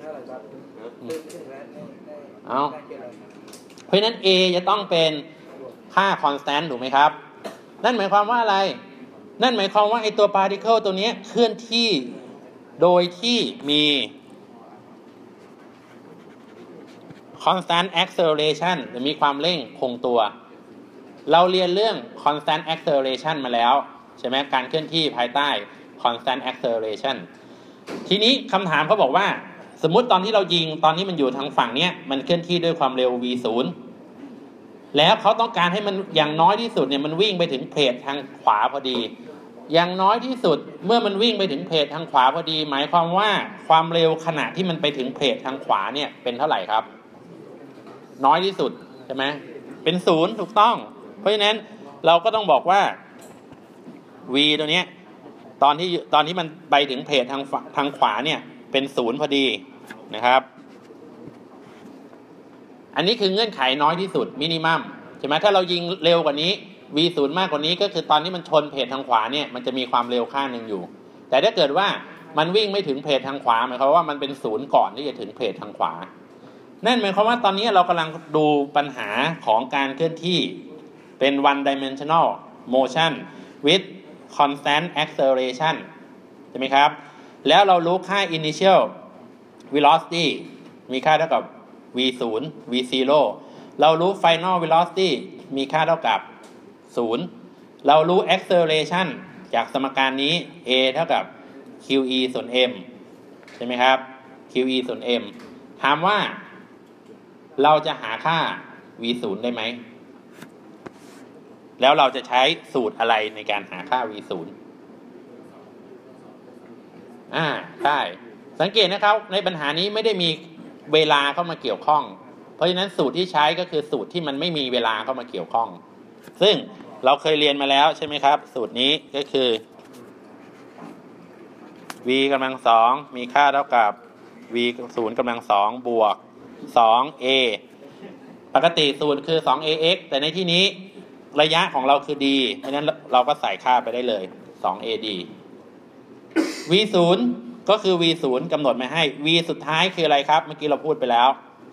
เอาเพราะฉะนั้น a จะต้องเป็นค่า constant ถูกไหมครับนั่นหมายความว่าอะไรนั่นหมายความว่าไอตัว particle ตัวนี้เคลื่อนที่โดยที่มี constant acceleration หรือมีความเร่งคงตัวเราเรียนเรื่อง constant acceleration มาแล้วใช่ไหมการเคลื่อนที่ภายใต้ constant acceleration ทีนี้คำถามเขาบอกว่าสมมุติตอนที่เรายิงตอนที่มันอยู่ทางฝั่งเนี้ยมันเคลื่อนที่ด้วยความเร็ว v0 แล้วเขาต้องการให้มันอย่างน้อยที่สุดเนี่ยมันวิ่งไปถึงเพลททางขวาพอดีอย่างน้อยที่สุดเมื่อมันวิ่งไปถึงเพลททางขวาพอดีหมายความว่าความเร็วขณะที่มันไปถึงเพลททางขวาเนี่ยเป็นเท่าไหร่ครับน้อยที่สุดใช่ไหมเป็น0ถูกต้องเพราะฉะนั้นเราก็ต้องบอกว่า v ตัวเนี้ยตอนที่มันไปถึงเพลททางขวาเนี่ยเป็น0พอดีนะครับอันนี้คือเงื่อนไขน้อยที่สุดมินิมัมใช่ไหมถ้าเรายิงเร็วกว่านี้ v0 มากกว่านี้ก็คือตอนที่มันชนเพลททางขวาเนี่ยมันจะมีความเร็วค่าหนึ่งอยู่แต่ถ้าเกิดว่ามันวิ่งไม่ถึงเพลททางขวาหมายความว่ามันเป็น0ก่อนที่จะถึงเพลททางขวานั่นหมายความว่าตอนนี้เรากำลังดูปัญหาของการเคลื่อนที่เป็น one dimensional motion with constant acceleration ใช่ไหมครับแล้วเรารู้ค่า initial velocity มีค่าเท่ากับ v0 v0 เรารู้ final velocity มีค่าเท่ากับ0เรารู้ acceleration จากสมการนี้ a เท่ากับ qe ส่วน m ใช่ไหมครับ qe ส่วน m ถามว่าเราจะหาค่า v0 ได้ไหมแล้วเราจะใช้สูตรอะไรในการหาค่า v0 ใช่สังเกตนะครับในปัญหานี้ไม่ได้มีเวลาเข้ามาเกี่ยวข้องเพราะฉะนั้นสูตรที่ใช้ก็คือสูตรที่มันไม่มีเวลาเข้ามาเกี่ยวข้องซึ่งเราเคยเรียนมาแล้วใช่ไหมครับสูตรนี้ก็คือ v กำลัง2มีค่าเท่ากับ v 0กำลัง2บวก 2a ปกติสูตรคือ 2ax แต่ในที่นี้ระยะของเราคือ d เพราะฉะนั้นเราก็ใส่ค่าไปได้เลย 2ad v0 ก็คือ v0 กำหนดมาให้ v สุดท้ายคืออะไรครับเมื่อกี้เราพูดไปแล้ว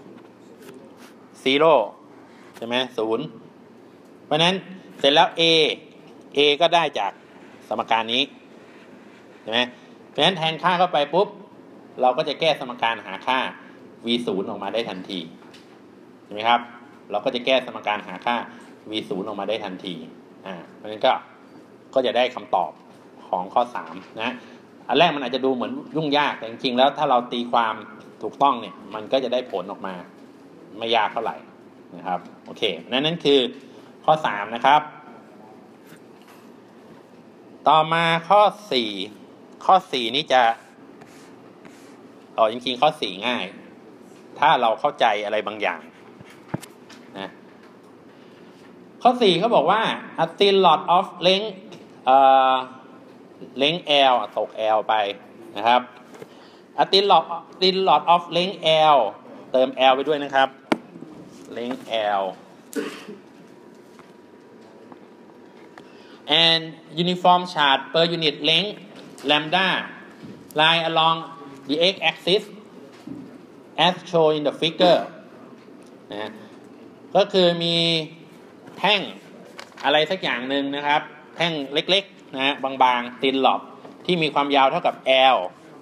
0ใช่ไหม0เพราะนั้นเสร็จแล้ว a ก็ได้จากสมการนี้ใช่ไหมเพราะฉะนั้นแทนค่าเข้าไปปุ๊บเราก็จะแก้สมการหาค่า v0 ออกมาได้ทันทีใช่ไหมครับเราก็จะแก้สมการหาค่า v0 ออกมาได้ทันทีเพราะฉะนั้นก็จะได้คำตอบของข้อ3นะอันแรกมันอาจจะดูเหมือนยุ่งยากแต่จริงๆแล้วถ้าเราตีความถูกต้องเนี่ยมันก็จะได้ผลออกมาไม่ยากเท่าไหร่นะครับโอเคนั่นคือข้อ3นะครับต่อมาข้อ4นี้จะจริงๆข้อ4ง่ายถ้าเราเข้าใจอะไรบางอย่างนะข้อ4เขาบอกว่า a thin rod of length length L ตก L ไปนะครับ a thin rod of length L เติม L ไปด้วยนะครับ length L and uniform charge per unit length lambda lie along the x-axis as shown in the figure นะก็คือมีแท่งอะไรสักอย่างหนึ่งนะครับแท่งเล็กๆนะบางๆตินหลอบที่มีความยาวเท่ากับ L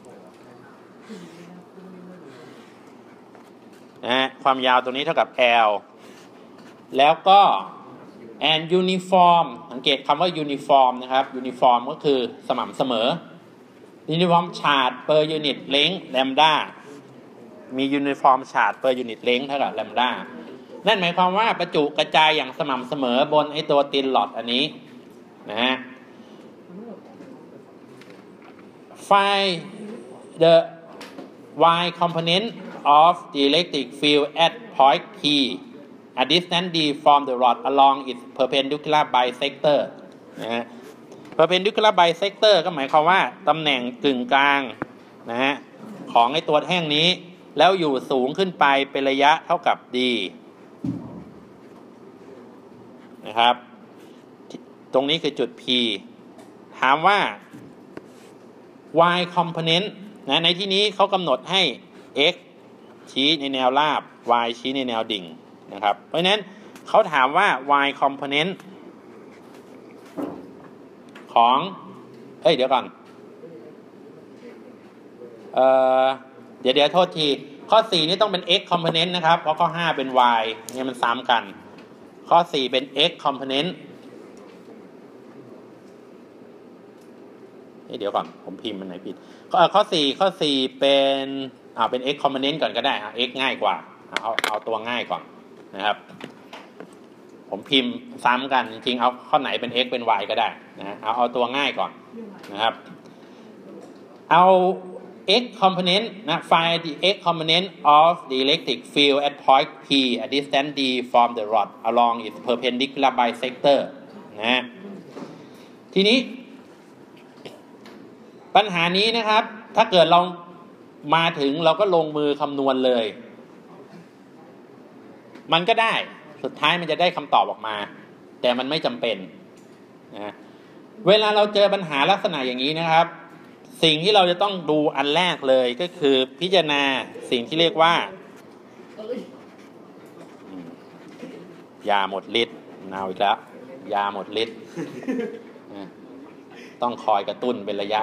นะความยาวตัวนี้เท่ากับ L แล้วก็ and uniform สังเกตคำว่า uniform นะครับ uniform ก็คือสม่ำเสมอ uniform charge per unit length lambda มี uniform charge per unit length เท่ากับ lambda นั่นหมายความว่าประจุกระจายอย่างสม่ำเสมอบนไอตัวตินหลอดอันนี้นะฮะ find the y component of the electric field at point P a distance d from the rod along its perpendicular bisector นะฮะ perpendicular bisector ก็หมายความว่าตำแหน่งกึ่งกลางนะฮะของไอตัวแท่งนี้แล้วอยู่สูงขึ้นไปเป็นระยะเท่ากับ d นะครับตรงนี้คือจุด P ถามว่า y component นะในที่นี้เขากำหนดให้ x ชี้ในแนวราบ y ชี้ในแนวดิ่งนะครับเพราะฉะนั้นเขาถามว่า y component ของเดี๋ยวก่อนเดี๋ยวโทษทีข้อ4นี่ต้องเป็น x component นะครับเพราะข้อ5เป็น y เนี่ยมันซ้ำกันข้อ4เป็น x component เดี๋ยวก่อนผมพิมพ์มันไหนผิดข้อ4เป็น x component ก่อนก็ได้x ง่ายกว่าเอาตัวง่ายก่อนนะครับผมพิมพ์ซ้ำกันจริงๆเอาข้อไหนเป็น x เป็น y ก็ได้นะเอาตัวง่ายก่อนนะครับเอา x component นะ find the x component of the electric field at point P at distance d from the rod along its perpendicular bisector นะทีนี้ปัญหานี้นะครับถ้าเกิดเรามาถึงเราก็ลงมือคำนวณเลยมันก็ได้สุดท้ายมันจะได้คำตอบออกมาแต่มันไม่จำเป็นนะเวลาเราเจอปัญหาลักษณะอย่างนี้นะครับสิ่งที่เราจะต้องดูอันแรกเลยก็คือพิจารณาสิ่งที่เรียกว่ายาหมดฤทธิ์เอาอีกแล้วยาหมดฤทธิ์ต้องคอยกระตุ้นเป็นระยะ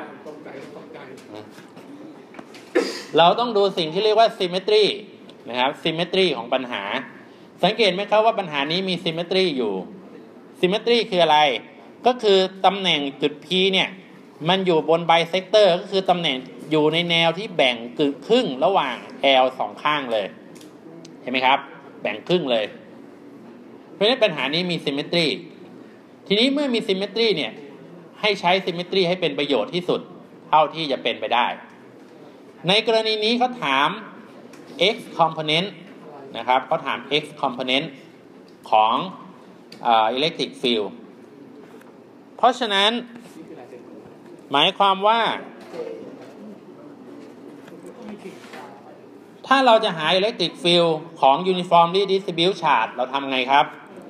เราต้องดูสิ่งที่เรียกว่า symmetry นะครับ symmetry ของปัญหาสังเกตไหมครับว่าปัญหานี้มี symmetry อยู่ symmetry คืออะไรก็คือตำแหน่งจุด P เนี่ยมันอยู่บน bisector ก็คือตำแหน่งอยู่ในแนวที่แบ่งครึ่งระหว่าง L สองข้างเลยเห็นไหมครับแบ่งครึ่งเลยเพราะฉะนั้นปัญหานี้มี symmetry ทีนี้เมื่อมี symmetry เนี่ยให้ใช้ symmetry ให้เป็นประโยชน์ที่สุดเท่าที่จะเป็นไปได้ในกรณีนี้เขาถาม x component นะครับเขาถาม x component ของelectric field เพราะฉะนั้นหมายความว่าถ้าเราจะหา electric field ของ uniformly distributed charge เราทำไงครับ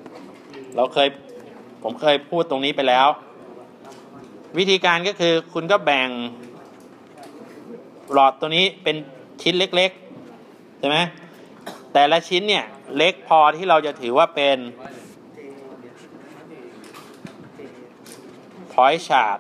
ผมเคยพูดตรงนี้ไปแล้ววิธีการก็คือคุณก็แบ่งหลอดตัวนี้เป็นชิ้นเล็กๆใช่ไหมแต่ละชิ้นเนี่ยเล็กพอที่เราจะถือว่าเป็น point charge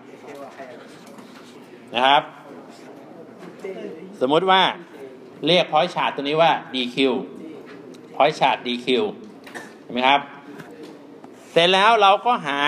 นะครับสมมุติว่าเรียก point charge ตัวนี้ว่า dq point charge dq เห็นไหมครับเสร็จแล้วเราก็หา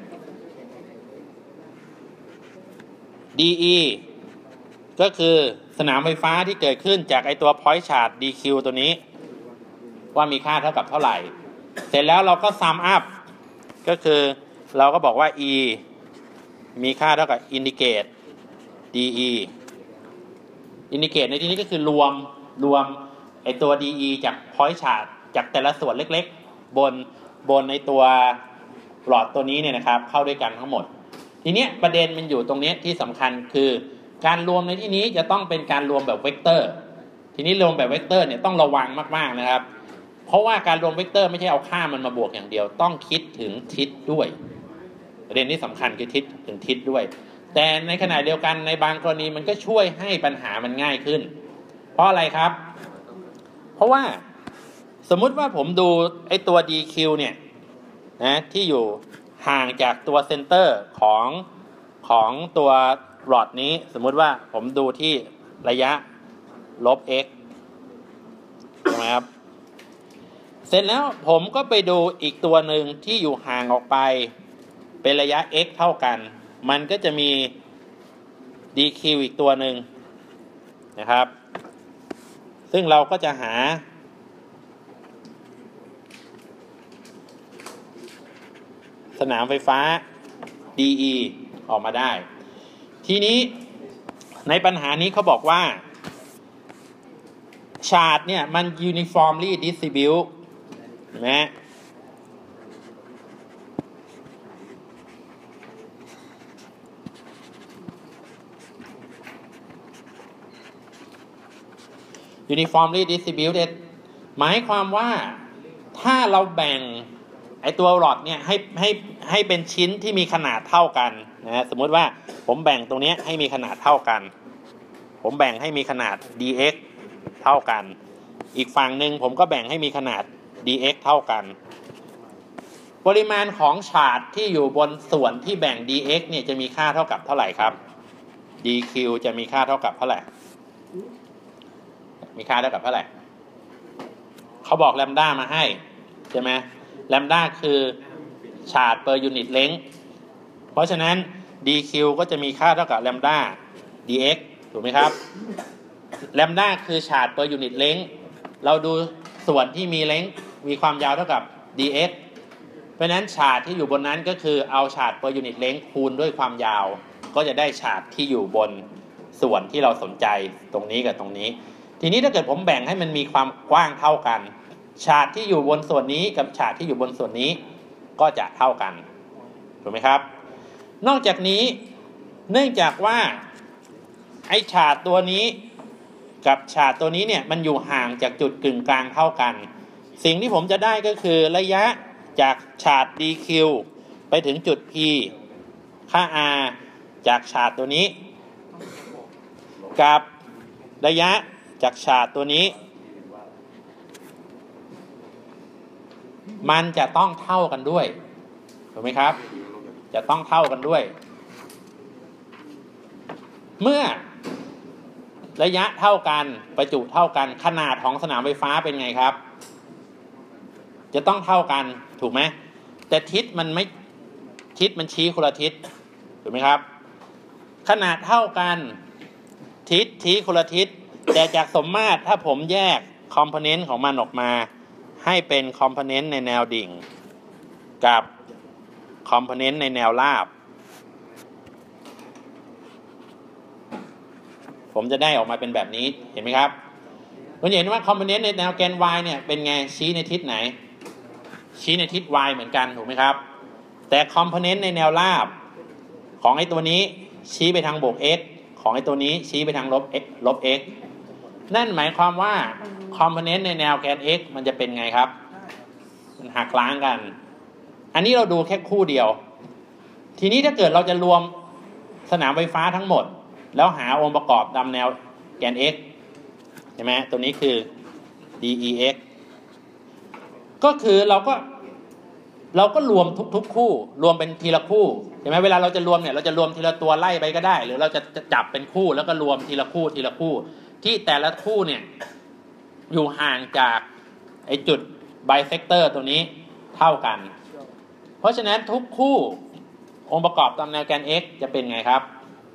de ก็คือสนามไฟฟ้าที่เกิดขึ้นจากไอตัว point charge dq ตัวนี้ว่ามีค่าเท่ากับเท่าไหร่เสร็จแล้วเราก็ sum up ก็คือเราก็บอกว่า e มีค่าเท่ากับ indicate de indicate ในที่นี้ก็คือรวมไอตัว de จาก point charge จากแต่ละส่วนเล็กๆบนในตัวหลอดตัวนี้เนี่ยนะครับเข้าด้วยกันทั้งหมดทีนี้ประเด็นมันอยู่ตรงนี้ที่สำคัญคือการรวมในที่นี้จะต้องเป็นการรวมแบบเวกเตอร์ทีนี้รวมแบบเวกเตอร์เนี่ยต้องระวังมากๆนะครับเพราะว่าการรวมเวกเตอร์ไม่ใช่เอาค่ามันมาบวกอย่างเดียวต้องคิดถึงทิศด้วยประเด็นที่สำคัญคือทิศถึงทิศด้วยแต่ในขณะเดียวกันในบางกรณีมันก็ช่วยให้ปัญหามันง่ายขึ้นเพราะอะไรครับเพราะว่าสมมุติว่าผมดูไอ้ตัว DQ เนี่ยนะที่อยู่ห่างจากตัวเซนเตอร์ของตัวหลอดนี้สมมุติว่าผมดูที่ระยะลบ x ใช่ไหมครับเสร็จแล้วผมก็ไปดูอีกตัวหนึ่งที่อยู่ห่างออกไปเป็นระยะ x เท่ากันมันก็จะมี dq อีกตัวหนึ่งนะครับซึ่งเราก็จะหาสนามไฟฟ้า DE ออกมาได้ทีนี้ในปัญหานี้เขาบอกว่าชาร์จเนี่ยมัน uniformly distribute เห็นไหมuniformly distributed หมายความว่าถ้าเราแบ่งไอตัวหลอดเนี่ยให้เป็นชิ้นที่มีขนาดเท่ากันนะสมมุติว่าผมแบ่งตรงนี้ให้มีขนาดเท่ากันผมแบ่งให้มีขนาด dx เท่ากันอีกฝั่งหนึ่งผมก็แบ่งให้มีขนาด dx เท่ากันปริมาณของฉาดที่อยู่บนส่วนที่แบ่ง dx เนี่ยจะมีค่าเท่ากับเท่าไหร่ครับ dq จะมีค่าเท่ากับเท่าไหร่มีค่าเท่ากับเท่าไหร่เขาบอกแลมด้ามาให้ใช่ไหมแลมด้าคือฉาด per unit length เพราะฉะนั้น dq ก็จะมีค่าเท่ากับแลมด้า dx ถูกไหมครับแลมด้าคือฉาด per unit length เราดูส่วนที่มี length มีความยาวเท่ากับ dx เพราะฉะนั้นฉาดที่อยู่บนนั้นก็คือเอาฉาด per unit length คูณด้วยความยาวก็จะได้ฉาดที่อยู่บนส่วนที่เราสนใจตรงนี้กับตรงนี้ทีนี้ถ้าเกิดผมแบ่งให้มันมีความกว้างเท่ากันฉาดที่อยู่บนส่วนนี้กับฉาดที่อยู่บนส่วนนี้ก็จะเท่ากันถูกไหมครับนอกจากนี้เนื่องจากว่าไอ้ฉาดตัวนี้กับฉาดตัวนี้เนี่ยมันอยู่ห่างจากจุดกึ่งกลางเท่ากันสิ่งที่ผมจะได้ก็คือระยะจากฉาด dq ไปถึงจุด p ค่า r จากฉาดตัวนี้กับระยะจากฉาดตัวนี้มันจะต้องเท่ากันด้วยถูกไหมครับจะต้องเท่ากันด้วยเมื่อระยะเท่ากันประจุเท่ากันขนาดของสนามไฟฟ้าเป็นไงครับจะต้องเท่ากันถูกไหมแต่ทิศมันไม่ทิศมันชี้คนละทิศถูกไหมครับขนาดเท่ากันทิศชี้คนละทิศแต่จากสมมาตรถ้าผมแยกคอมโพเนนต์ของมันออกมาให้เป็นคอมโพเนนต์ในแนวดิ่งกับคอมโพเนนต์ในแนวราบผมจะได้ออกมาเป็นแบบนี้เห็นไหมครับคุณเห็นว่าคอมโพเนนต์ในแนวแกน y เนี่ยเป็นไงชี้ในทิศไหนชี้ในทิศ y เหมือนกันถูกไหมครับแต่คอมโพเนนต์ในแนวราบของไอ้ตัวนี้ชี้ไปทางบวก x ของไอ้ตัวนี้ชี้ไปทางลบ x นั่นหมายความว่าคอมโพเนนต์ในแนวแกน x มันจะเป็นไงครับมันหักล้างกันอันนี้เราดูแค่คู่เดียวทีนี้ถ้าเกิดเราจะรวมสนามไฟฟ้าทั้งหมดแล้วหาองค์ประกอบตามแนวแกน x ใช่ไหมตัวนี้คือ dex ก็คือเราก็รวมทุกคู่รวมเป็นทีละคู่ใช่ไหมเวลาเราจะรวมเนี่ยเราจะรวมทีละตัวไล่ไปก็ได้หรือเราจะจับเป็นคู่แล้วก็รวมทีละคู่ที่แต่ละคู่เนี่ยอยู่ห่างจากไอ้จุดไบเซกเตอร์ตัวนี้เท่ากันเพราะฉะนั้นทุกคู่องค์ประกอบตามแนวแกน x จะเป็นไงครับ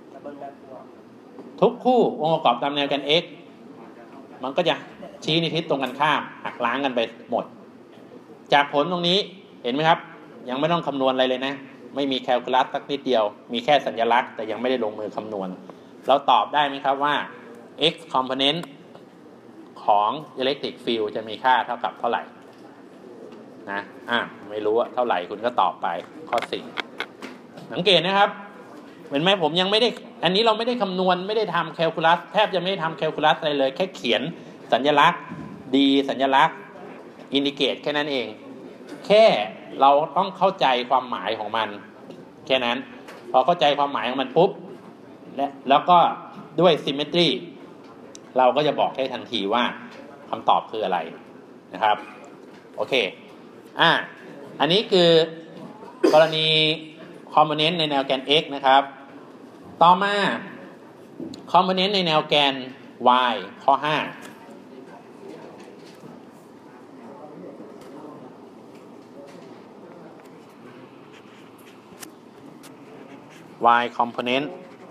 ทุกคู่องค์ประกอบตามแนวแกน x มันก็จะชี้ในทิศตรงกันข้ามหักล้างกันไปหมดจากผลตรงนี้เห็นไหมครับยังไม่ต้องคำนวณอะไรเลยนะไม่มีแคลคูลัสสักนิดเดียวมีแค่สัญลักษณ์แต่ยังไม่ได้ลงมือคำนวณเราตอบได้ไหมครับว่า x component ของ electric field จะมีค่าเท่ากับเท่าไหร่นะไม่รู้ว่าเท่าไหร่คุณก็ตอบไปข้อ4สังเกตนะครับเห็นไหมผมยังไม่ได้อันนี้เราไม่ได้คำนวณไม่ได้ทำแคลคูลัสแทบจะไม่ได้ทำแคลคูลัสอะไรเลยแค่เขียนสัญลักษณ์ d สัญลักษณ์ indicate แค่นั้นเองแค่เราต้องเข้าใจความหมายของมันแค่นั้นพอเข้าใจความหมายของมันปุ๊บแล้วก็ด้วย symmetry เราก็จะบอกได้ทันทีว่าคำตอบคืออะไรนะครับโอเคอันนี้คือกรณีคอมโพเนนต์ในแนวแกน x นะครับต่อมาคอมโพเนนต์ในแนวแกน y ข้อ5y component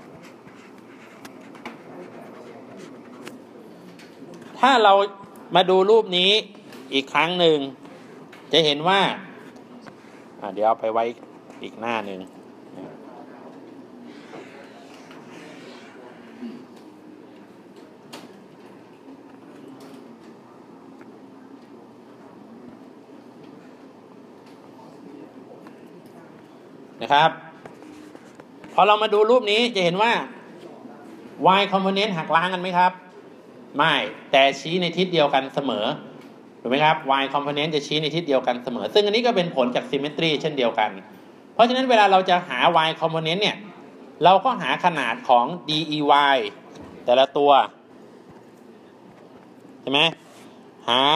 ถ้าเรามาดูรูปนี้อีกครั้งหนึ่งจะเห็นว่าเดี๋ยวเอาไปไว้อีกหน้าหนึ่งนะครับพอเรามาดูรูปนี้จะเห็นว่า y component หักล้างกันไหมครับไม่แต่ชี้ในทิศเดียวกันเสมอถูกไหมครับ y component จะชี้ในทิศเดียวกันเสมอซึ่งอันนี้ก็เป็นผลจาก symmetry เช่นเดียวกันเพราะฉะนั้นเวลาเราจะหา y component เนี่ยเราก็หาขนาดของ DEY แต่ละตัวใช่ไหมหา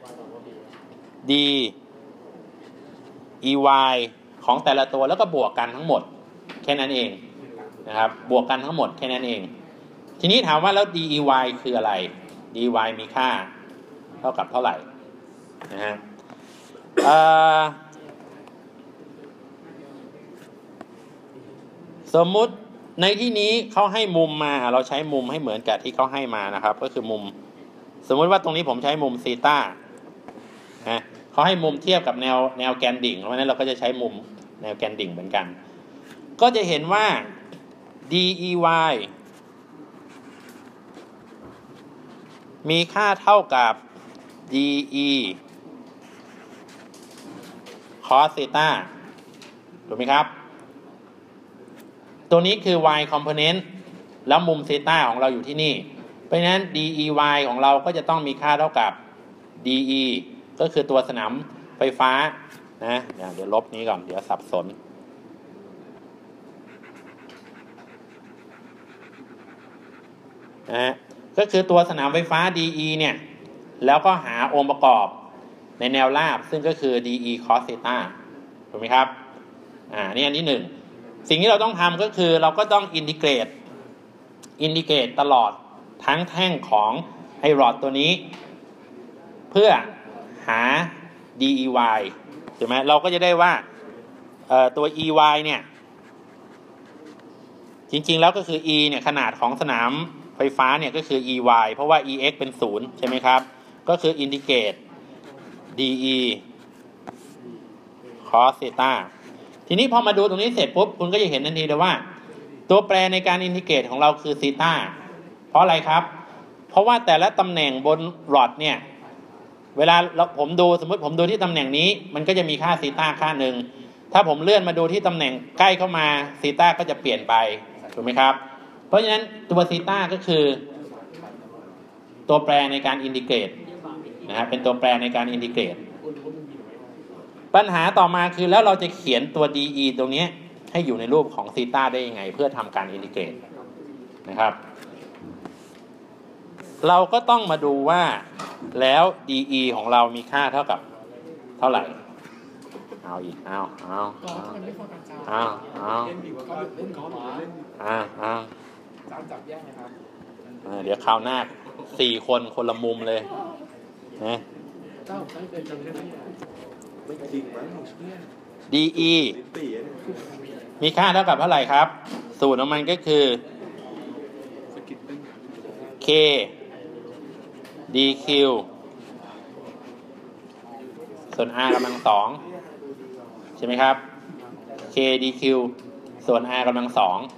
DEY ของแต่ละตัวแล้วก็บวกกันทั้งหมดแค่นั้นเองนะครับบวกกันทั้งหมดแค่นั้นเองทีนี้ถามว่าแล้ว DEY คืออะไร DEY มีค่าเท่ากับเท่าไหร่นะฮะสมมุติในที่นี้เขาให้มุมมาเราใช้มุมให้เหมือนกับที่เขาให้มานะครับก็คือมุมสมมุติว่าตรงนี้ผมใช้มุมซีตานะเขาให้มุมเทียบกับแนวแกนดิ่งเพราะฉะนั้นเราก็จะใช้มุมแนวแกนดิ่งเหมือนกันก็จะเห็นว่า DEY มีค่าเท่ากับ DE cos theta ถูกไหมครับตัวนี้คือ y component แล้วมุม theta ของเราอยู่ที่นี่เพราะฉะนั้น DEY ของเราก็จะต้องมีค่าเท่ากับ DE ก็คือตัวสนามไฟฟ้านะเดี๋ยวลบนี้ก่อนเดี๋ยวสับสนนะก็คือตัวสนามไฟฟ้า DE เนี่ยแล้วก็หาองค์ประกอบในแนวราบซึ่งก็คือ DE cos theta ถูกไหมครับนี่อันที่หนึ่งสิ่งที่เราต้องทำก็คือเราก็ต้องอินทิเกรตตลอดทั้งแท่งของไอรอดตัวนี้เพื่อหา DEY ถูกไหมเราก็จะได้ว่าตัว EY เนี่ยจริงๆแล้วก็คือ E เนี่ยขนาดของสนามไฟฟ้าเนี่ยก็คือ EY เพราะว่า EX เป็น0ใช่ไหมครับก็คืออินทิเกรต DE cos theta ทีนี้พอมาดูตรงนี้เสร็จปุ๊บคุณก็จะเห็นทันทีเลยว่าตัวแปรในการอินทิเกรตของเราคือซีตาเพราะอะไรครับเพราะว่าแต่ละตำแหน่งบนรอดเนี่ยเวลาผมดูสมมติผมดูที่ตำแหน่งนี้มันก็จะมีค่าซีตาค่าหนึ่งถ้าผมเลื่อนมาดูที่ตำแหน่งใกล้เข้ามาซีตาก็จะเปลี่ยนไปถูกไหมครับเพราะฉะนั้นตัวซีตาก็คือตัวแปรในการอินทิเกรตนะครับเป็นตัวแปรในการอินทิเกรตปัญหาต่อมาคือแล้วเราจะเขียนตัว DE ตรงนี้ให้อยู่ในรูปของซีตาได้ยังไงเพื่อทำการอินทิเกรตนะครับเราก็ต้องมาดูว่าแล้ว DE ของเรามีค่าเท่ากับเท่าไหร่เอาอีกเอาเดี๋ยวคราวหน้า4 คนคนละมุมเลยนะDE มีค่าเท่ากับเท่าไหร่ครับสูตรของมันก็คือ K DQ ส่วน R กำลัง2ใช่ไหมครับ K DQ ส่วน R กำลัง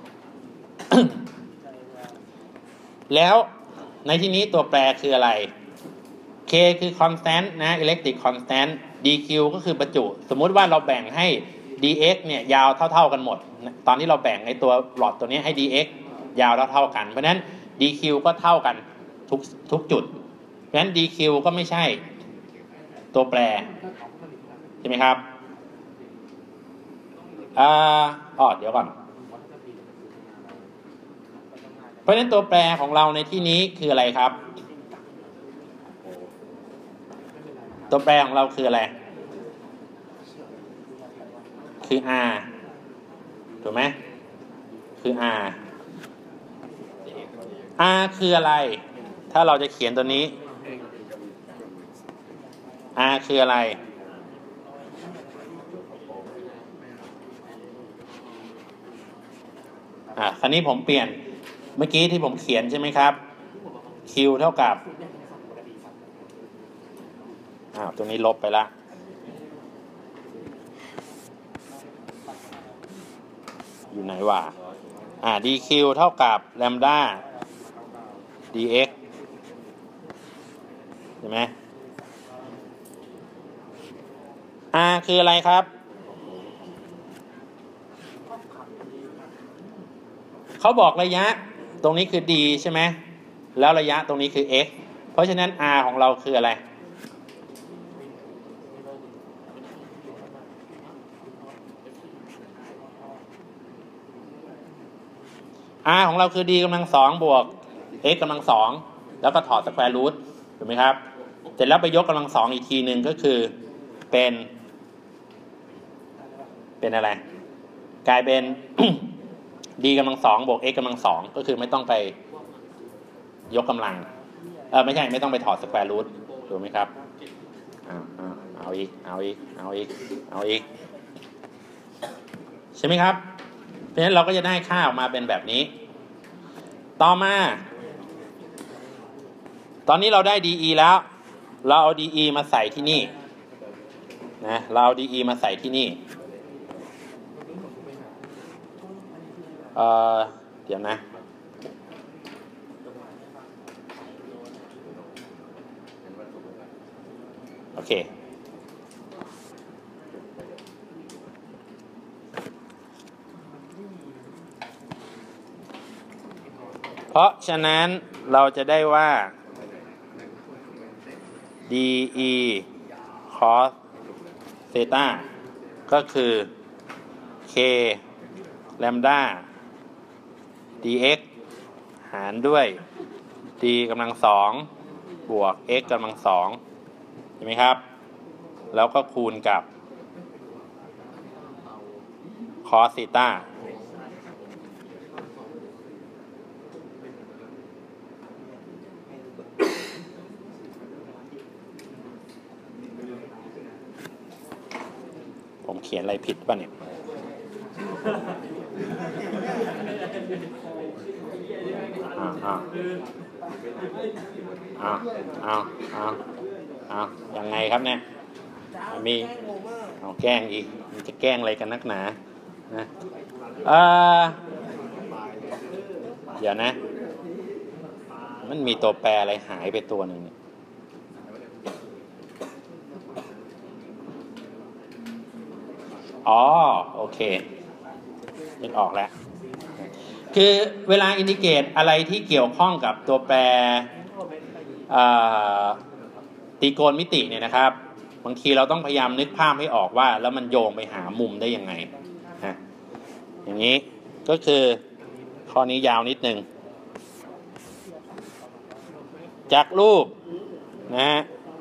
2 แล้วในที่นี้ตัวแปรคืออะไร K คือ constant นะ electric constant DQ ก็คือประจุสมมุติว่าเราแบ่งให้ dx เนี่ยยาวเท่ากันหมดตอนที่เราแบ่งในตัวหลอดตัวนี้ให้ dx ยาวเท่ากันเพราะฉะนั้น dq ก็เท่ากันทุกจุดเพราะฉะนั้น dq ก็ไม่ใช่ตัวแปรใช่ไหมครับเดี๋ยวก่อนเพราะฉะนั้นตัวแปรของเราในที่นี้คืออะไรครับตัวแปรของเราคืออะไรคือ r ถูกไหมคือ r คืออะไรถ้าเราจะเขียนตัวนี้ r คืออะไรคราวนี้ผมเปลี่ยนเมื่อกี้ที่ผมเขียนใช่ไหมครับ q เท่ากับตรงนี้ลบไปละอยู่ไหนวะdq เท่ากับ lambda dx ใช่ไหมคืออะไรครับเขาบอกระยะตรงนี้คือ d ใช่ไหมแล้วระยะตรงนี้คือ x เพราะฉะนั้น r ของเราคืออะไรของเราคือ d กำลัง2บวก x กำลัง2แล้วก็ถอดสแควร์รูทถูกไหมครับเสร็จแล้วไปยกกำลัง2อีกทีหนึ่งก็คือเป็นอะไรกลายเป็น d กำลัง2บวก x กำลัง2ก็คือไม่ต้องไปยกกำลังไม่ใช่ไม่ต้องไปถอดสแควร์รูทถูกไหมครับเอาอีกใช่ไหมครับเพราะฉะนั้นเราก็จะได้ค่าออกมาเป็นแบบนี้ต่อมาตอนนี้เราได้ DE แล้วเราเอา DE มาใส่ที่นี่นะเราเอา DE มาใส่ที่นี่เดี๋ยวนะโอเคเพราะฉะนั้นเราจะได้ว่า DE cos theta ก็คือ K lambda dx หารด้วย d กำลัง2บวก x กำลัง2ใช่ไหมครับแล้วก็คูณกับ cos thetaผมเขียนอะไรผิดป่ะเนี่ยยังไงครับเนี่ยมีแกล้งอีกมันจะแกล้งอะไรกันนักหนานะเดี๋ยวนะมันมีตัวแปรอะไรหายไปตัวหนึ่งเนี่ยโอเคนึกออกแล้วคือเวลาอินดิเกตอะไรที่เกี่ยวข้องกับตัวแปรตรีโกณมิติเนี่ยนะครับบางทีเราต้องพยายามนึกภาพให้ออกว่าแล้วมันโยงไปหามุมได้ยังไงนะอย่างนี้ก็คือข้อนี้ยาวนิดนึงจากรูปนะฮะ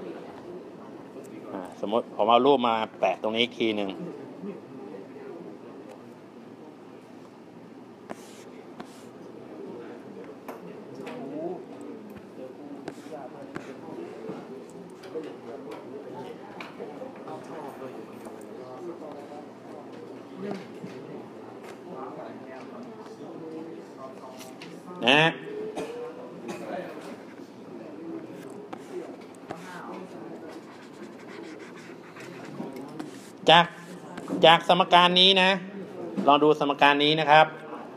สมมติผมเอารูปมาแปะตรงนี้อีกทีหนึ่งนะจากสมการนี้นะลองดูสมการนี้นะครับ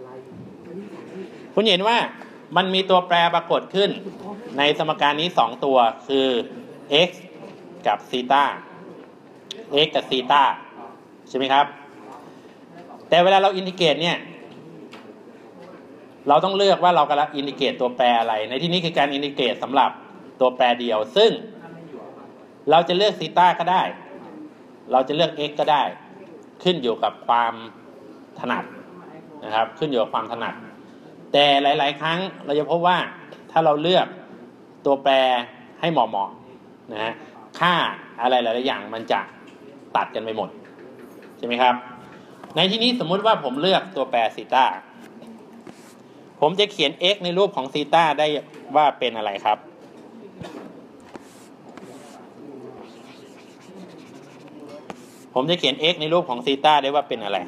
คุณเห็นว่ามันมีตัวแปรปรากฏขึ้นในสมการนี้2ตัวคือ x กับซีตา x กับซีตาใช่ไหมครับแต่เวลาเราอินทิเกรตเนี่ยเราต้องเลือกว่าเรากำลังอินทิเกรตตัวแปรอะไรในที่นี้คือการอินทิเกรตสำหรับตัวแปรเดียวซึ่งเราจะเลือกซีตาก็ได้เราจะเลือก x ก็ได้ขึ้นอยู่กับความถนัดนะครับขึ้นอยู่กับความถนัดแต่หลายๆครั้งเราจะพบว่าถ้าเราเลือกตัวแปรให้เหมาะๆนะฮะค่าอะไรหลายๆอย่างมันจะตัดกันไปหมดใช่ไหมครับในที่นี้สมมุติว่าผมเลือกตัวแปรซีตาผมจะเขียน x ในรูปของซีตาได้ว่าเป็นอะไรครับผมจะเขียน x ในรูปของซีตาได้ว่าเป็นอะไร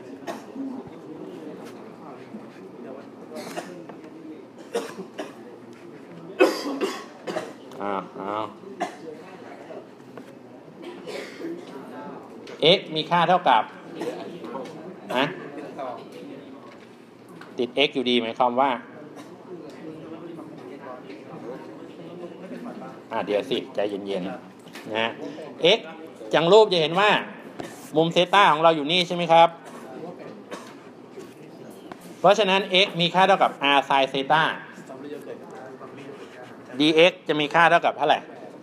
x มีค่าเท่ากับติด x อยู่ดีหมายความว่าเดี๋ยวสิใจเย็นๆนะ x จากรูปจะเห็นว่ามุมเซต้าของเราอยู่นี่ใช่ไหมครับเพราะฉะนั้น x มีค่าเท่ากับ r sin เซต้า dx จะมีค่าเท่ากับเท่าไหร่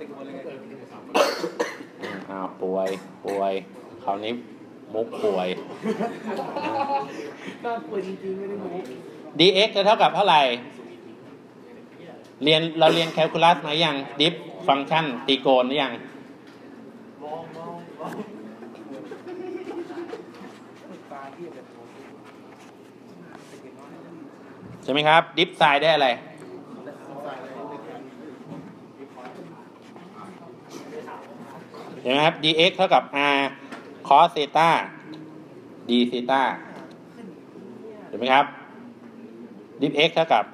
ป่วยคราวนี้มุกป่วยจริงๆไม่ได้มุก dx จะเท่ากับเท่าไหร่เราเรียนแคลคูลัสมาอย่างดิฟฟังก์ชันตรีโกณหรือยังใช่ไหมครับดิฟไซน์ได้อะไรเห็นไหมครับ dx เท่ากับ r cos เซต้า d เซต้าเห็นไหมครับ dx เท่ากับ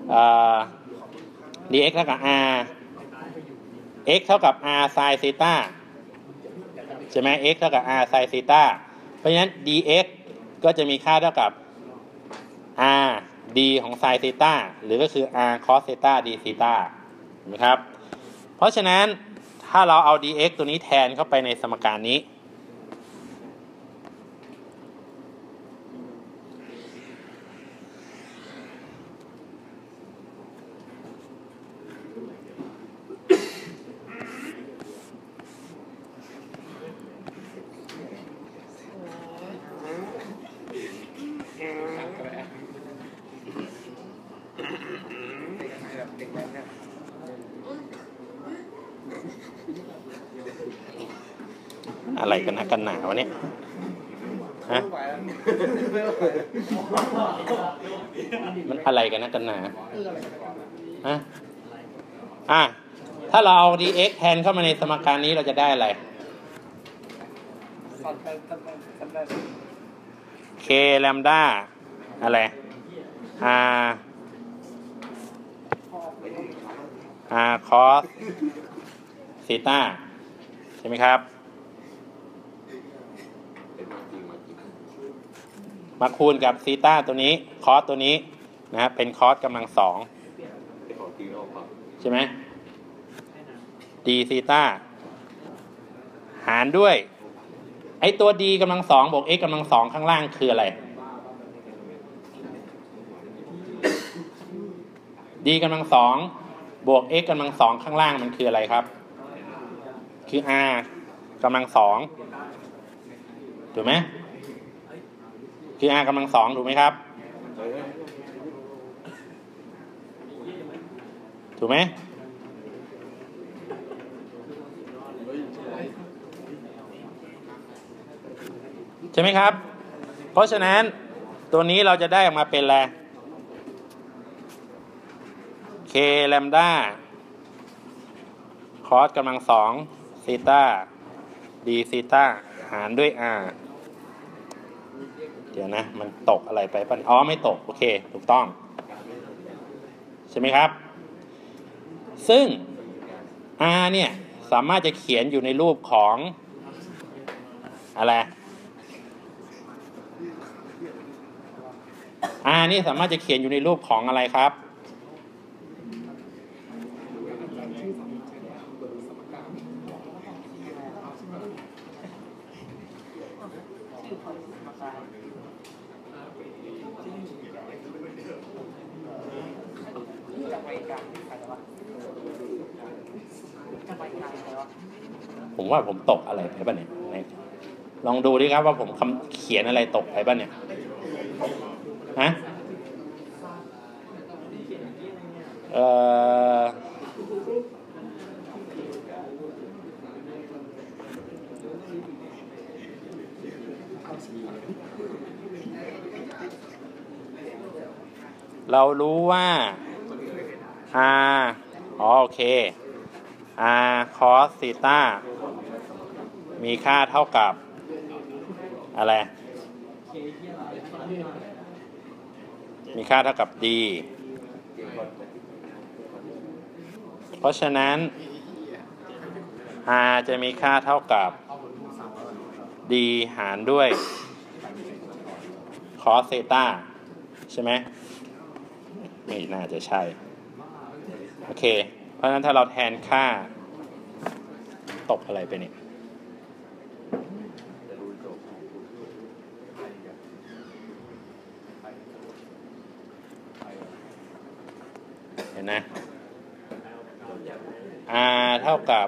dx เท่ากับ r x เท่ากับ r sin เซต้าใช่ไหม x เท่ากับ r sin เซต้าเพราะฉะนั้น dx ก็จะมีค่าเท่ากับ r d ของ sin เซต้าหรือก็คือ r cos เซต้า d เซต้าเห็นไหมครับเพราะฉะนั้นถ้าเราเอา dx ตัวนี้แทนเข้าไปในสมการนี้อะไรกันนะกันหนาวะเนี่ยฮะมันอะไรกันนะกันหนาฮะถ้าเราเอา dx แทนเข้ามาในสมการนี้เราจะได้อะไร k แลมด้าอะไรr cos เซต้าใช่ไหมครับมาคูณกับซีต้าตัวนี้คอสตัวนี้นะครับเป็นคอสกำลังสองใช่ไหมดีซีต้าหารด้วยไอตัวดีกำลังสองบวก x กำลังสองข้างล่างคืออะไรดีกำลังสองบวก x กำลังสองข้างล่างมันคืออะไรครับคือ r กำลังสองถูกไหมคือ r กำลังสองถูกไหมครับถูกไหมใช่ไหมครับเพราะฉะนั้นตัวนี้เราจะได้ออกมาเป็นอะไร k แลมด้าคอสกำลังสองซีต้าดีซีต้าหารด้วย r เดี๋ยวนะมันตกอะไรไปป่ะอ๋อไม่ตกโอเคถูกต้องใช่ไหมครับซึ่ง r เนี่ยสามารถจะเขียนอยู่ในรูปของอะไร r นี่สามารถจะเขียนอยู่ในรูปของอะไรครับผมว่าผมตกอะไรไปป่ะเนี่ยลองดูดิครับว่าผมเขียนอะไรตกไปบ้างเนี่ยฮะเรารู้ว่า r โอเค r cos ซีตามีค่าเท่ากับอะไรมีค่าเท่ากับ d เพราะฉะนั้น r จะมีค่าเท่ากับ d หารด้วย cos ซีตาใช่ไหมไม่น่าจะใช่โอเคเพราะฉะนั้นถ้าเราแทนค่าตกอะไรไปเนี่ยเห็นนะ r เท่ากับ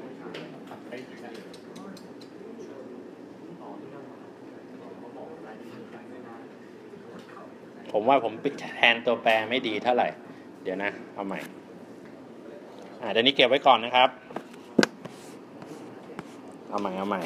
ผมว่าผมแทนตัวแปรไม่ดีเท่าไหร่เดี๋ยวนะเอาใหม่เดี๋ยวนี้เก็บไว้ก่อนนะครับเอาใหม่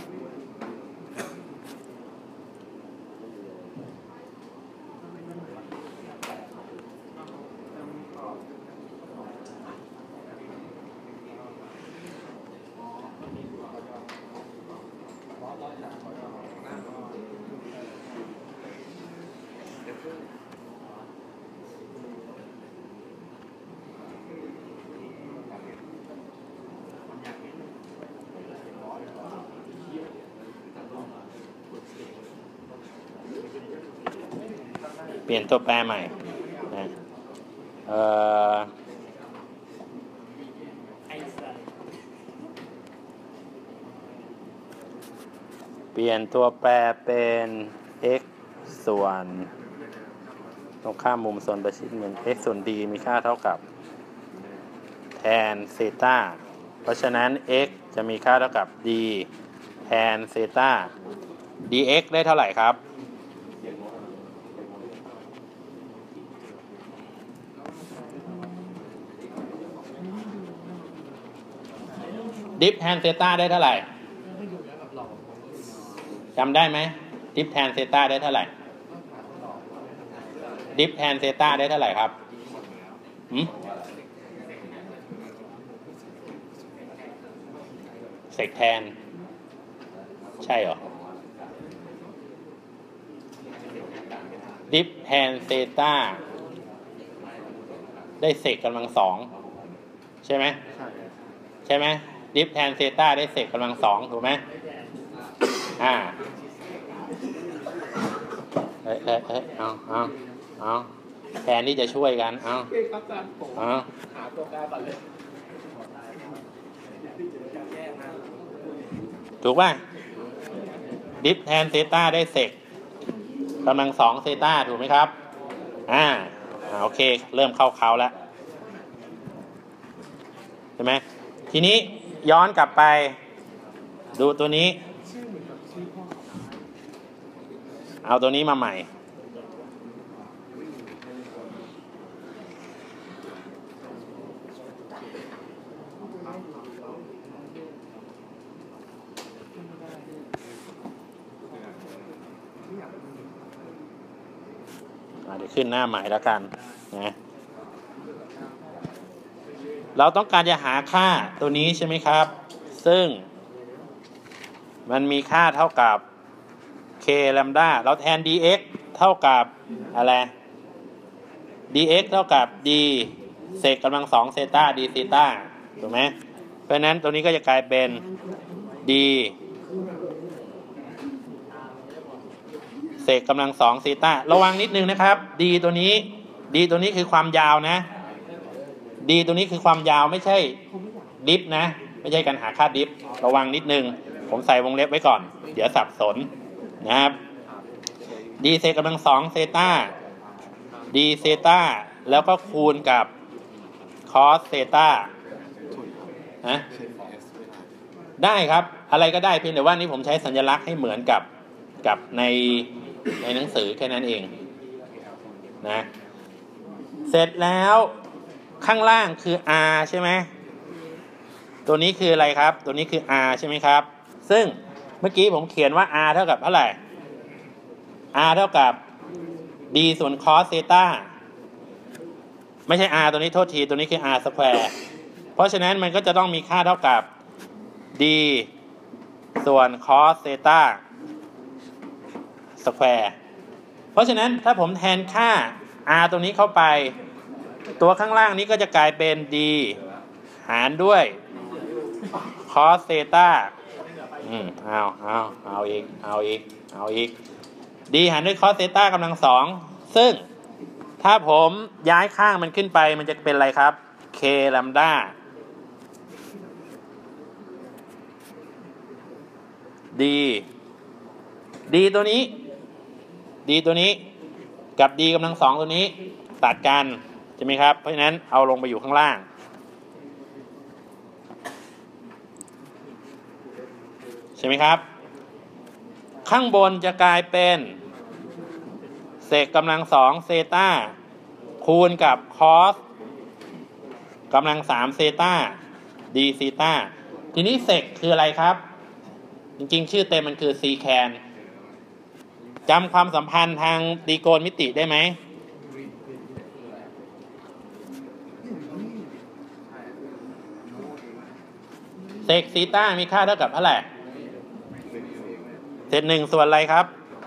เปลี่ยนตัวแปรใหม่นะเปลี่ยนตัวแปรเป็น x ส่วนตรงข้ามมุมส่วนประชิดเหมือน x ส่วน d มีค่าเท่ากับแทนเซตาเพราะฉะนั้น x จะมีค่าเท่ากับ d แทนเซตา dx ได้เท่าไหร่ครับดิฟแทนเซตาได้เท่าไหร่จำได้ไหมดิฟแทนเซตาได้เท่าไหร่ดิฟแทนเซตาได้เท่าไหร่ครับเซกแทนใช่เหรอดิฟแทนเซตาได้เซกกำลังสองใช่ไหมใช่ไหมดิฟแทนเซตาได้เซกกำลังสองถูกไหมเอาแทนที่จะช่วยกันเอาหาตัวแปรก่อนเลยถูกป่ะดิฟแทนเซตาได้เซกกำลังสองเซตาถูกไหมครับโอเคเริ่มเข้าเขาแล้วใช่ไหมทีนี้ย้อนกลับไปดูตัวนี้เอาตัวนี้มาใหม่เดี๋ยวขึ้นหน้าใหม่แล้วกันนะเราต้องการจะหาค่าตัวนี้ใช่ไหมครับซึ่งมันมีค่าเท่ากับ k แลมด้าเราแทน dx เท่ากับอะไร dx เท่ากับ d เศษกำลังสองเซตา d เซตาถูกไหมเพราะฉะนั้นตัวนี้ก็จะกลายเป็น d เศษกำลังสองเซตาระวังนิดนึงนะครับ d ตัวนี้คือความยาวนะ d ตัวนี้คือความยาวไม่ใช่ดิฟนะไม่ใช่การหาค่าดิฟระวังนิดนึงผมใส่วงเล็บไว้ก่อนเดี๋ยวสับสนนะครับ d เศษกำลังสองเซตา d เซตาแล้วก็คูณกับ cos เซตานะได้ครับอะไรก็ได้เพียงแต่ว่านี่ผมใช้สัญลักษณ์ให้เหมือนกับในหนังสือแค่นั้นเองนะเสร็จแล้วข้างล่างคือ r ใช่ไหมตัวนี้คืออะไรครับตัวนี้คือ r ใช่ไหมครับซึ่งเมื่อกี้ผมเขียนว่า r เท่ากับเท่าไหร่ r เท่ากับ d ส่วน cos เซต้าไม่ใช่ r ตัวนี้โทษทีตัวนี้คือ r สแควร์เพราะฉะนั้นมันก็จะต้องมีค่าเท่ากับ d ส่วน cos เซต้าสแควร์เพราะฉะนั้นถ้าผมแทนค่า r ตรงนี้เข้าไปตัวข้างล่างนี้ก็จะกลายเป็น d หารด้วย cos เซต้าเอาอีก d หารด้วย cos เซต้ากำลังสองซึ่งถ้าผมย้ายข้างมันขึ้นไปมันจะเป็นอะไรครับ k แลมด้า d ตัวนี้กับ d กำลังสองตัวนี้ตัดกันใช่ไหมครับเพราะฉะนั้นเอาลงไปอยู่ข้างล่างใช่ไหมครับข้างบนจะกลายเป็นเศษกำลังสองเซต้าคูณกับ cos กำลังสามเซต้า d ซีต้าทีนี้เศษคืออะไรครับจริงๆชื่อเต็มมันคือ secant จำความสัมพันธ์ทางตรีโกณมิติได้ไหมเศษซีต้ามีค่าเท่ากับเท่าไหร่เศษหนึ่งส่วนอะไรครับ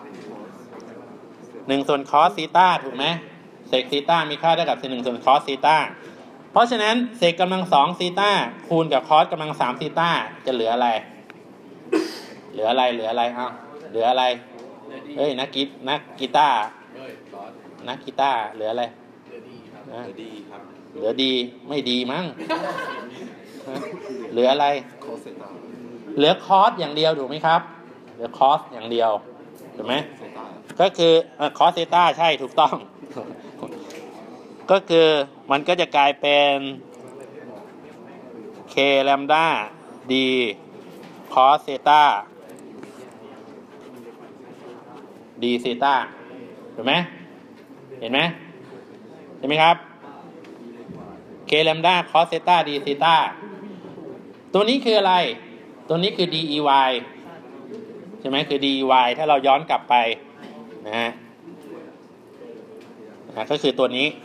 หนึ่งส่วน cos ซีต้าถูกไหมเศษซีต้ามีค่าเท่ากับเศษหนึ่งส่วน cos ซีต้าเพราะฉะนั้นเศษกำลังสองซีต้าคูณกับ cos กำลังสามซีต้าจะเหลืออะไรเหลืออะไรอ้าวเหลืออะไรเฮ้ยนักกีตาร์เหลืออะไรเหลือดีไม่ดีมั้งเหลืออะไรเหลือคอสอย่างเดียวถูกไหมครับเหลือคอสอย่างเดียวถูกไหมก็คือคอสเซต้าใช่ถูกต้องก็คือมันก็จะกลายเป็น k แลมด้า d คอสเซต้าd ซีต้าถูกไหมเห็นไหมครับ k แลมด้า cos เซต้า d ซีต้าตัวนี้คืออะไรตัวนี้คือ dey ใช่ไหมคือ dey ถ้าเราย้อนกลับไปนะฮะก็คือตัวนี้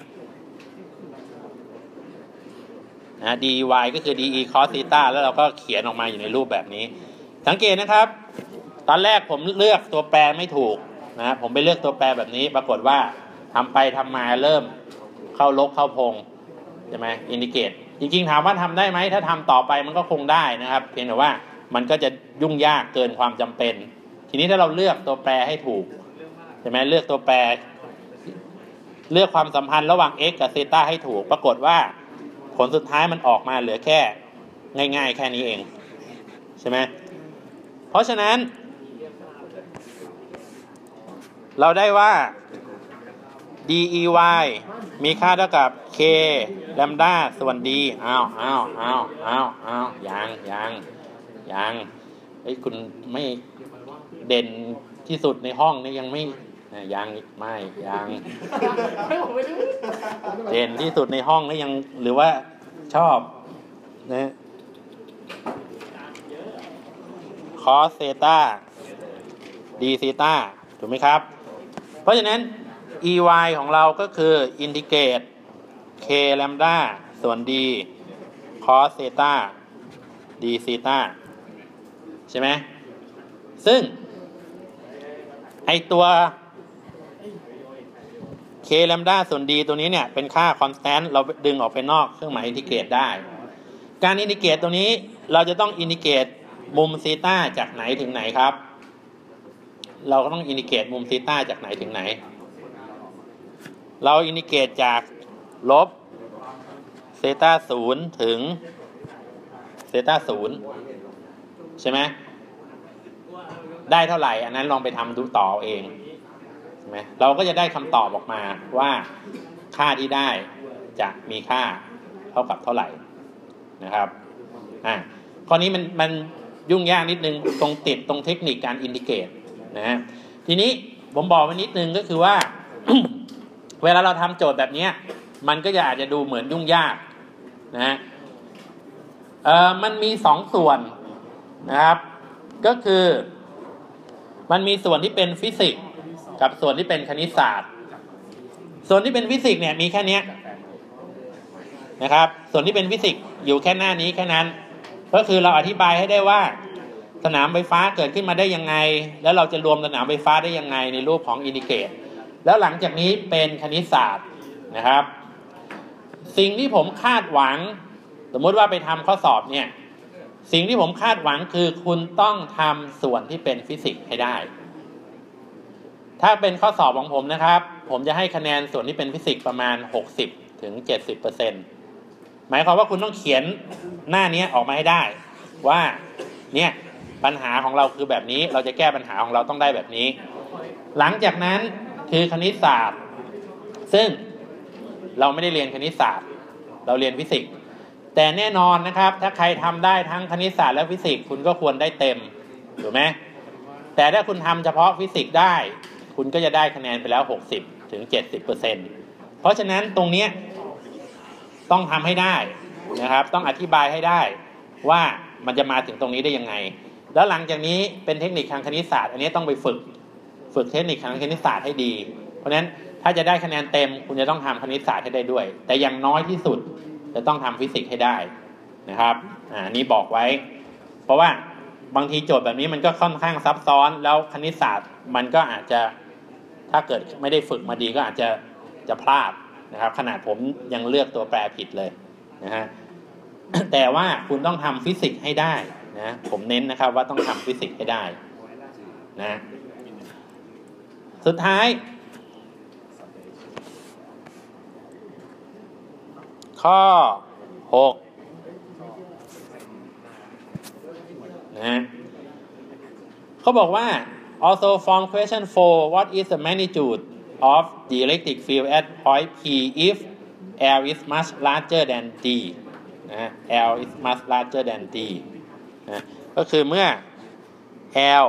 นะ dey ก็คือ de cos เซต้าแล้วเราก็เขียนออกมาอยู่ในรูปแบบนี้สังเกตนะครับตอนแรกผมเลือกตัวแปรไม่ถูกนะผมไปเลือกตัวแปรแบบนี้ปรากฏว่าทำไปทำมาเริ่มเข้าลกเข้าพงใช่ไหมอินดิเกตจริงๆถามว่าทำได้ไหมถ้าทำต่อไปมันก็คงได้นะครับเพียงแต่ว่ามันก็จะยุ่งยากเกินความจำเป็นทีนี้ถ้าเราเลือกตัวแปรให้ถูกใช่ไหมเลือกตัวแปรเลือกความสัมพันธ์ระหว่าง x กับเซต้าให้ถูกปรากฏว่าผลสุดท้ายมันออกมาเหลือแค่ง่ายๆแค่นี้เองใช่ไหมเพราะฉะนั้นเราได้ว่า dey มีค่าเท่ากับ k แลมด้าส่วน d ยังเฮ้ยคุณไม่เด่นที่สุดในห้องนี่ยังไม่ยังเด่นที่สุดในห้องนี่ยังหรือว่าชอบนะ cos เซต้า d ซีต้าถูกไหมครับเพราะฉะนั้น ey ของเราก็คืออินทิเกรต k แลมด้าส่วน d cos เซต้า d ซีต้าใช่ไหมซึ่งไอตัว k แลมด้าส่วน d ตัวนี้เนี่ยเป็นค่า constant เราดึงออกไปนอกเครื่องหมายอินทิเกรตได้การอินทิเกรตตัวนี้เราจะต้องอินทิเกรตมุมซีต้าจากไหนถึงไหนครับเราก็ต้องอินทิเกรตมุมซีต้าจากไหนถึงไหนเราอินทิเกรตจากลบเซต้า0ถึงเซต้า0ใช่ไหมได้เท่าไหร่อันนั้นลองไปทำดูต่อเองใช่ไหมเราก็จะได้คำตอบออกมาว่าค่าที่ได้จะมีค่าเท่ากับเท่าไหร่นะครับข้อนี้มันยุ่งยากนิดนึงตรงติดตรงเทคนิคการอินดิเกตนะฮะทีนี้ผมบอกไว้นิดนึงก็คือว่า เวลาเราทำโจทย์แบบนี้มันก็จะอาจจะดูเหมือนยุ่งยากนะฮะมันมี2ส่วนนะครับก็คือมันมีส่วนที่เป็นฟิสิกส์กับส่วนที่เป็นคณิตศาสตร์ส่วนที่เป็นฟิสิกส์เนี่ยมีแค่นี้นะครับส่วนที่เป็นฟิสิกส์อยู่แค่หน้านี้แค่นั้นก็คือเราอธิบายให้ได้ว่าสนามไฟฟ้าเกิดขึ้นมาได้ยังไงแล้วเราจะรวมสนามไฟฟ้าได้ยังไงในรูปของอินดิเกตแล้วหลังจากนี้เป็นคณิตศาสตร์นะครับสิ่งที่ผมคาดหวังสมมติว่าไปทำข้อสอบเนี่ยสิ่งที่ผมคาดหวังคือคุณต้องทำส่วนที่เป็นฟิสิกส์ให้ได้ถ้าเป็นข้อสอบของผมนะครับผมจะให้คะแนนส่วนที่เป็นฟิสิกส์ประมาณ 60-70%หมายความว่าคุณต้องเขียนหน้านี้ออกมาให้ได้ว่าเนี่ยปัญหาของเราคือแบบนี้เราจะแก้ปัญหาของเราต้องได้แบบนี้หลังจากนั้นคือคณิตศาสตร์ซึ่งเราไม่ได้เรียนคณิตศาสตร์เราเรียนฟิสิกส์แต่แน่นอนนะครับถ้าใครทำได้ทั้งคณิตศาสตร์และฟิสิกส์คุณก็ควรได้เต็มถูกไหมแต่ถ้าคุณทำเฉพาะฟิสิกส์ได้คุณก็จะได้คะแนนไปแล้ว 60-70%เพราะฉะนั้นตรงนี้ต้องทำให้ได้นะครับต้องอธิบายให้ได้ว่ามันจะมาถึงตรงนี้ได้ยังไงแล้วหลังจากนี้เป็นเทคนิคทางคณิตศาสตร์อันนี้ต้องไปฝึกเทคนิคทางคณิตศาสตร์ให้ดีเพราะฉะนั้นถ้าจะได้คะแนนเต็มคุณจะต้องทำคณิตศาสตร์ให้ได้ด้วยแต่อย่างน้อยที่สุดจะต้องทำฟิสิกส์ให้ได้นะครับนี่บอกไว้เพราะว่าบางทีโจทย์แบบนี้มันก็ค่อนข้างซับซ้อนแล้วคณิตศาสตร์มันก็อาจจะถ้าเกิดไม่ได้ฝึกมาดีก็อาจจะพลาดนะครับขนาดผมยังเลือกตัวแปรผิดเลยนะฮะ แต่ว่าคุณต้องทำฟิสิกส์ให้ได้นะผมเน้นนะครับว่าต้องทำฟิสิกส์ให้ได้นะสุดท้ายข้อ6นะเขาบอกว่า also from question 4 what is the magnitude of the electric field at point P if L is much larger than D นะ L is much larger than D นะก็คือเมื่อ L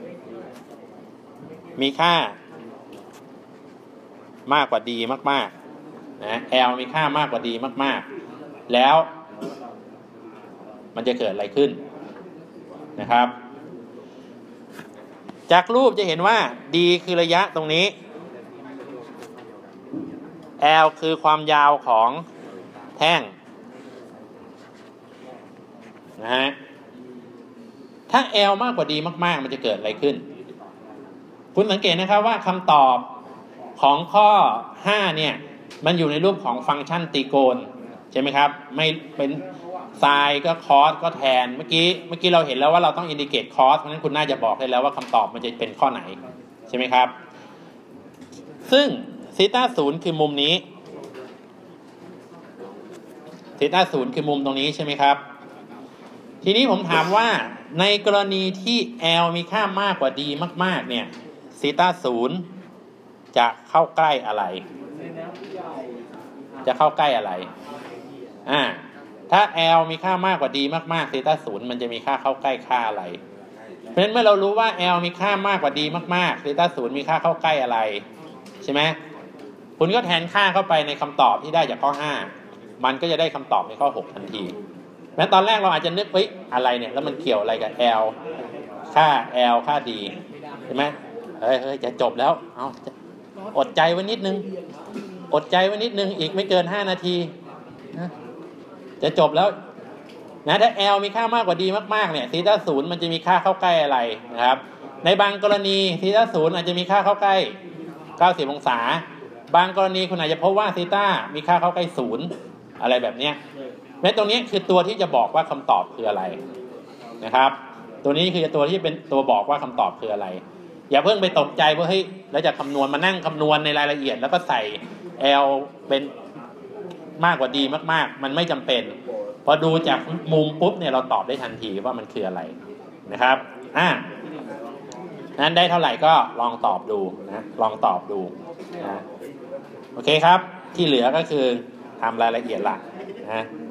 มีค่ามากกว่า D มากๆนะ L มีค่ามากกว่า D มากๆแล้วมันจะเกิดอะไรขึ้นนะครับจากรูปจะเห็นว่า D คือระยะตรงนี้ L คือความยาวของแท่งนะฮะถ้า L มากกว่า D มากๆมันจะเกิดอะไรขึ้นคุณสังเกตนะครับว่าคำตอบของข้อ5เนี่ยมันอยู่ในรูปของฟังก์ชันตรีโกณใช่ไหมครับไม่เป็นไซน์ก็คอสก็แทนเมื่อกี้เราเห็นแล้วว่าเราต้องอินดิเกตคอสเพราะฉะนั้นคุณน่าจะบอกได้แล้วว่าคำตอบมันจะเป็นข้อไหนใช่ไหมครับซึ่งซีต้า0คือมุมนี้ซีต้า0คือมุมตรงนี้ใช่ไหมครับทีนี้ผมถามว่าในกรณีที่ L มีค่ามากกว่า D มากๆเนี่ยซีต้า0จะเข้าใกล้อะไรจะเข้าใกล้อะไรถ้า L มีค่ามากกว่า D มากๆซีต้า0มันจะมีค่าเข้าใกล้ค่าอะไรเพราะฉะนั้นเมื่อเรารู้ว่า L มีค่ามากกว่า D มากๆซีต้า0มีค่าเข้าใกล้อะไรใช่ไหมคุณก็แทนค่าเข้าไปในคำตอบที่ได้จากข้อ5มันก็จะได้คำตอบในข้อ6ทันทีแม้ตอนแรกเราอาจจะนึกอะไรเนี่ยแล้วมันเกี่ยวอะไรกับ L ค่า L ค่า D ใช่ไหมเฮ้ยจะจบแล้วเอาอดใจไว้นิดนึงอีกไม่เกิน5นาทีนะจะจบแล้วนะถ้า L มีค่ามากกว่า D มากๆเนี่ยซีต้า0มันจะมีค่าเข้าใกล้อะไรนะครับในบางกรณีซีต้า0อาจจะมีค่าเข้าใกล้90องศาบางกรณีคุณอาจจะพบว่าซีต้ามีค่าเข้าใกล้0อะไรแบบเนี้ยแม้ตรงนี้คือตัวที่จะบอกว่าคำตอบคืออะไรนะครับตัวนี้คือตัวที่เป็นตัวบอกว่าคำตอบคืออะไรอย่าเพิ่งไปตกใจว่าเฮ้ยแล้วจะคำนวณมานั่งคำนวณในรายละเอียดแล้วก็ใส่ L เป็นมากกว่า D มากๆมันไม่จำเป็นพอดูจากมุมปุ๊บเนี่ยเราตอบได้ทันทีว่ามันคืออะไรนะครับนั้นได้เท่าไหร่ก็ลองตอบดูนะลองตอบดูนะโอเคครับที่เหลือก็คือทำรายละเอียดหลักนะ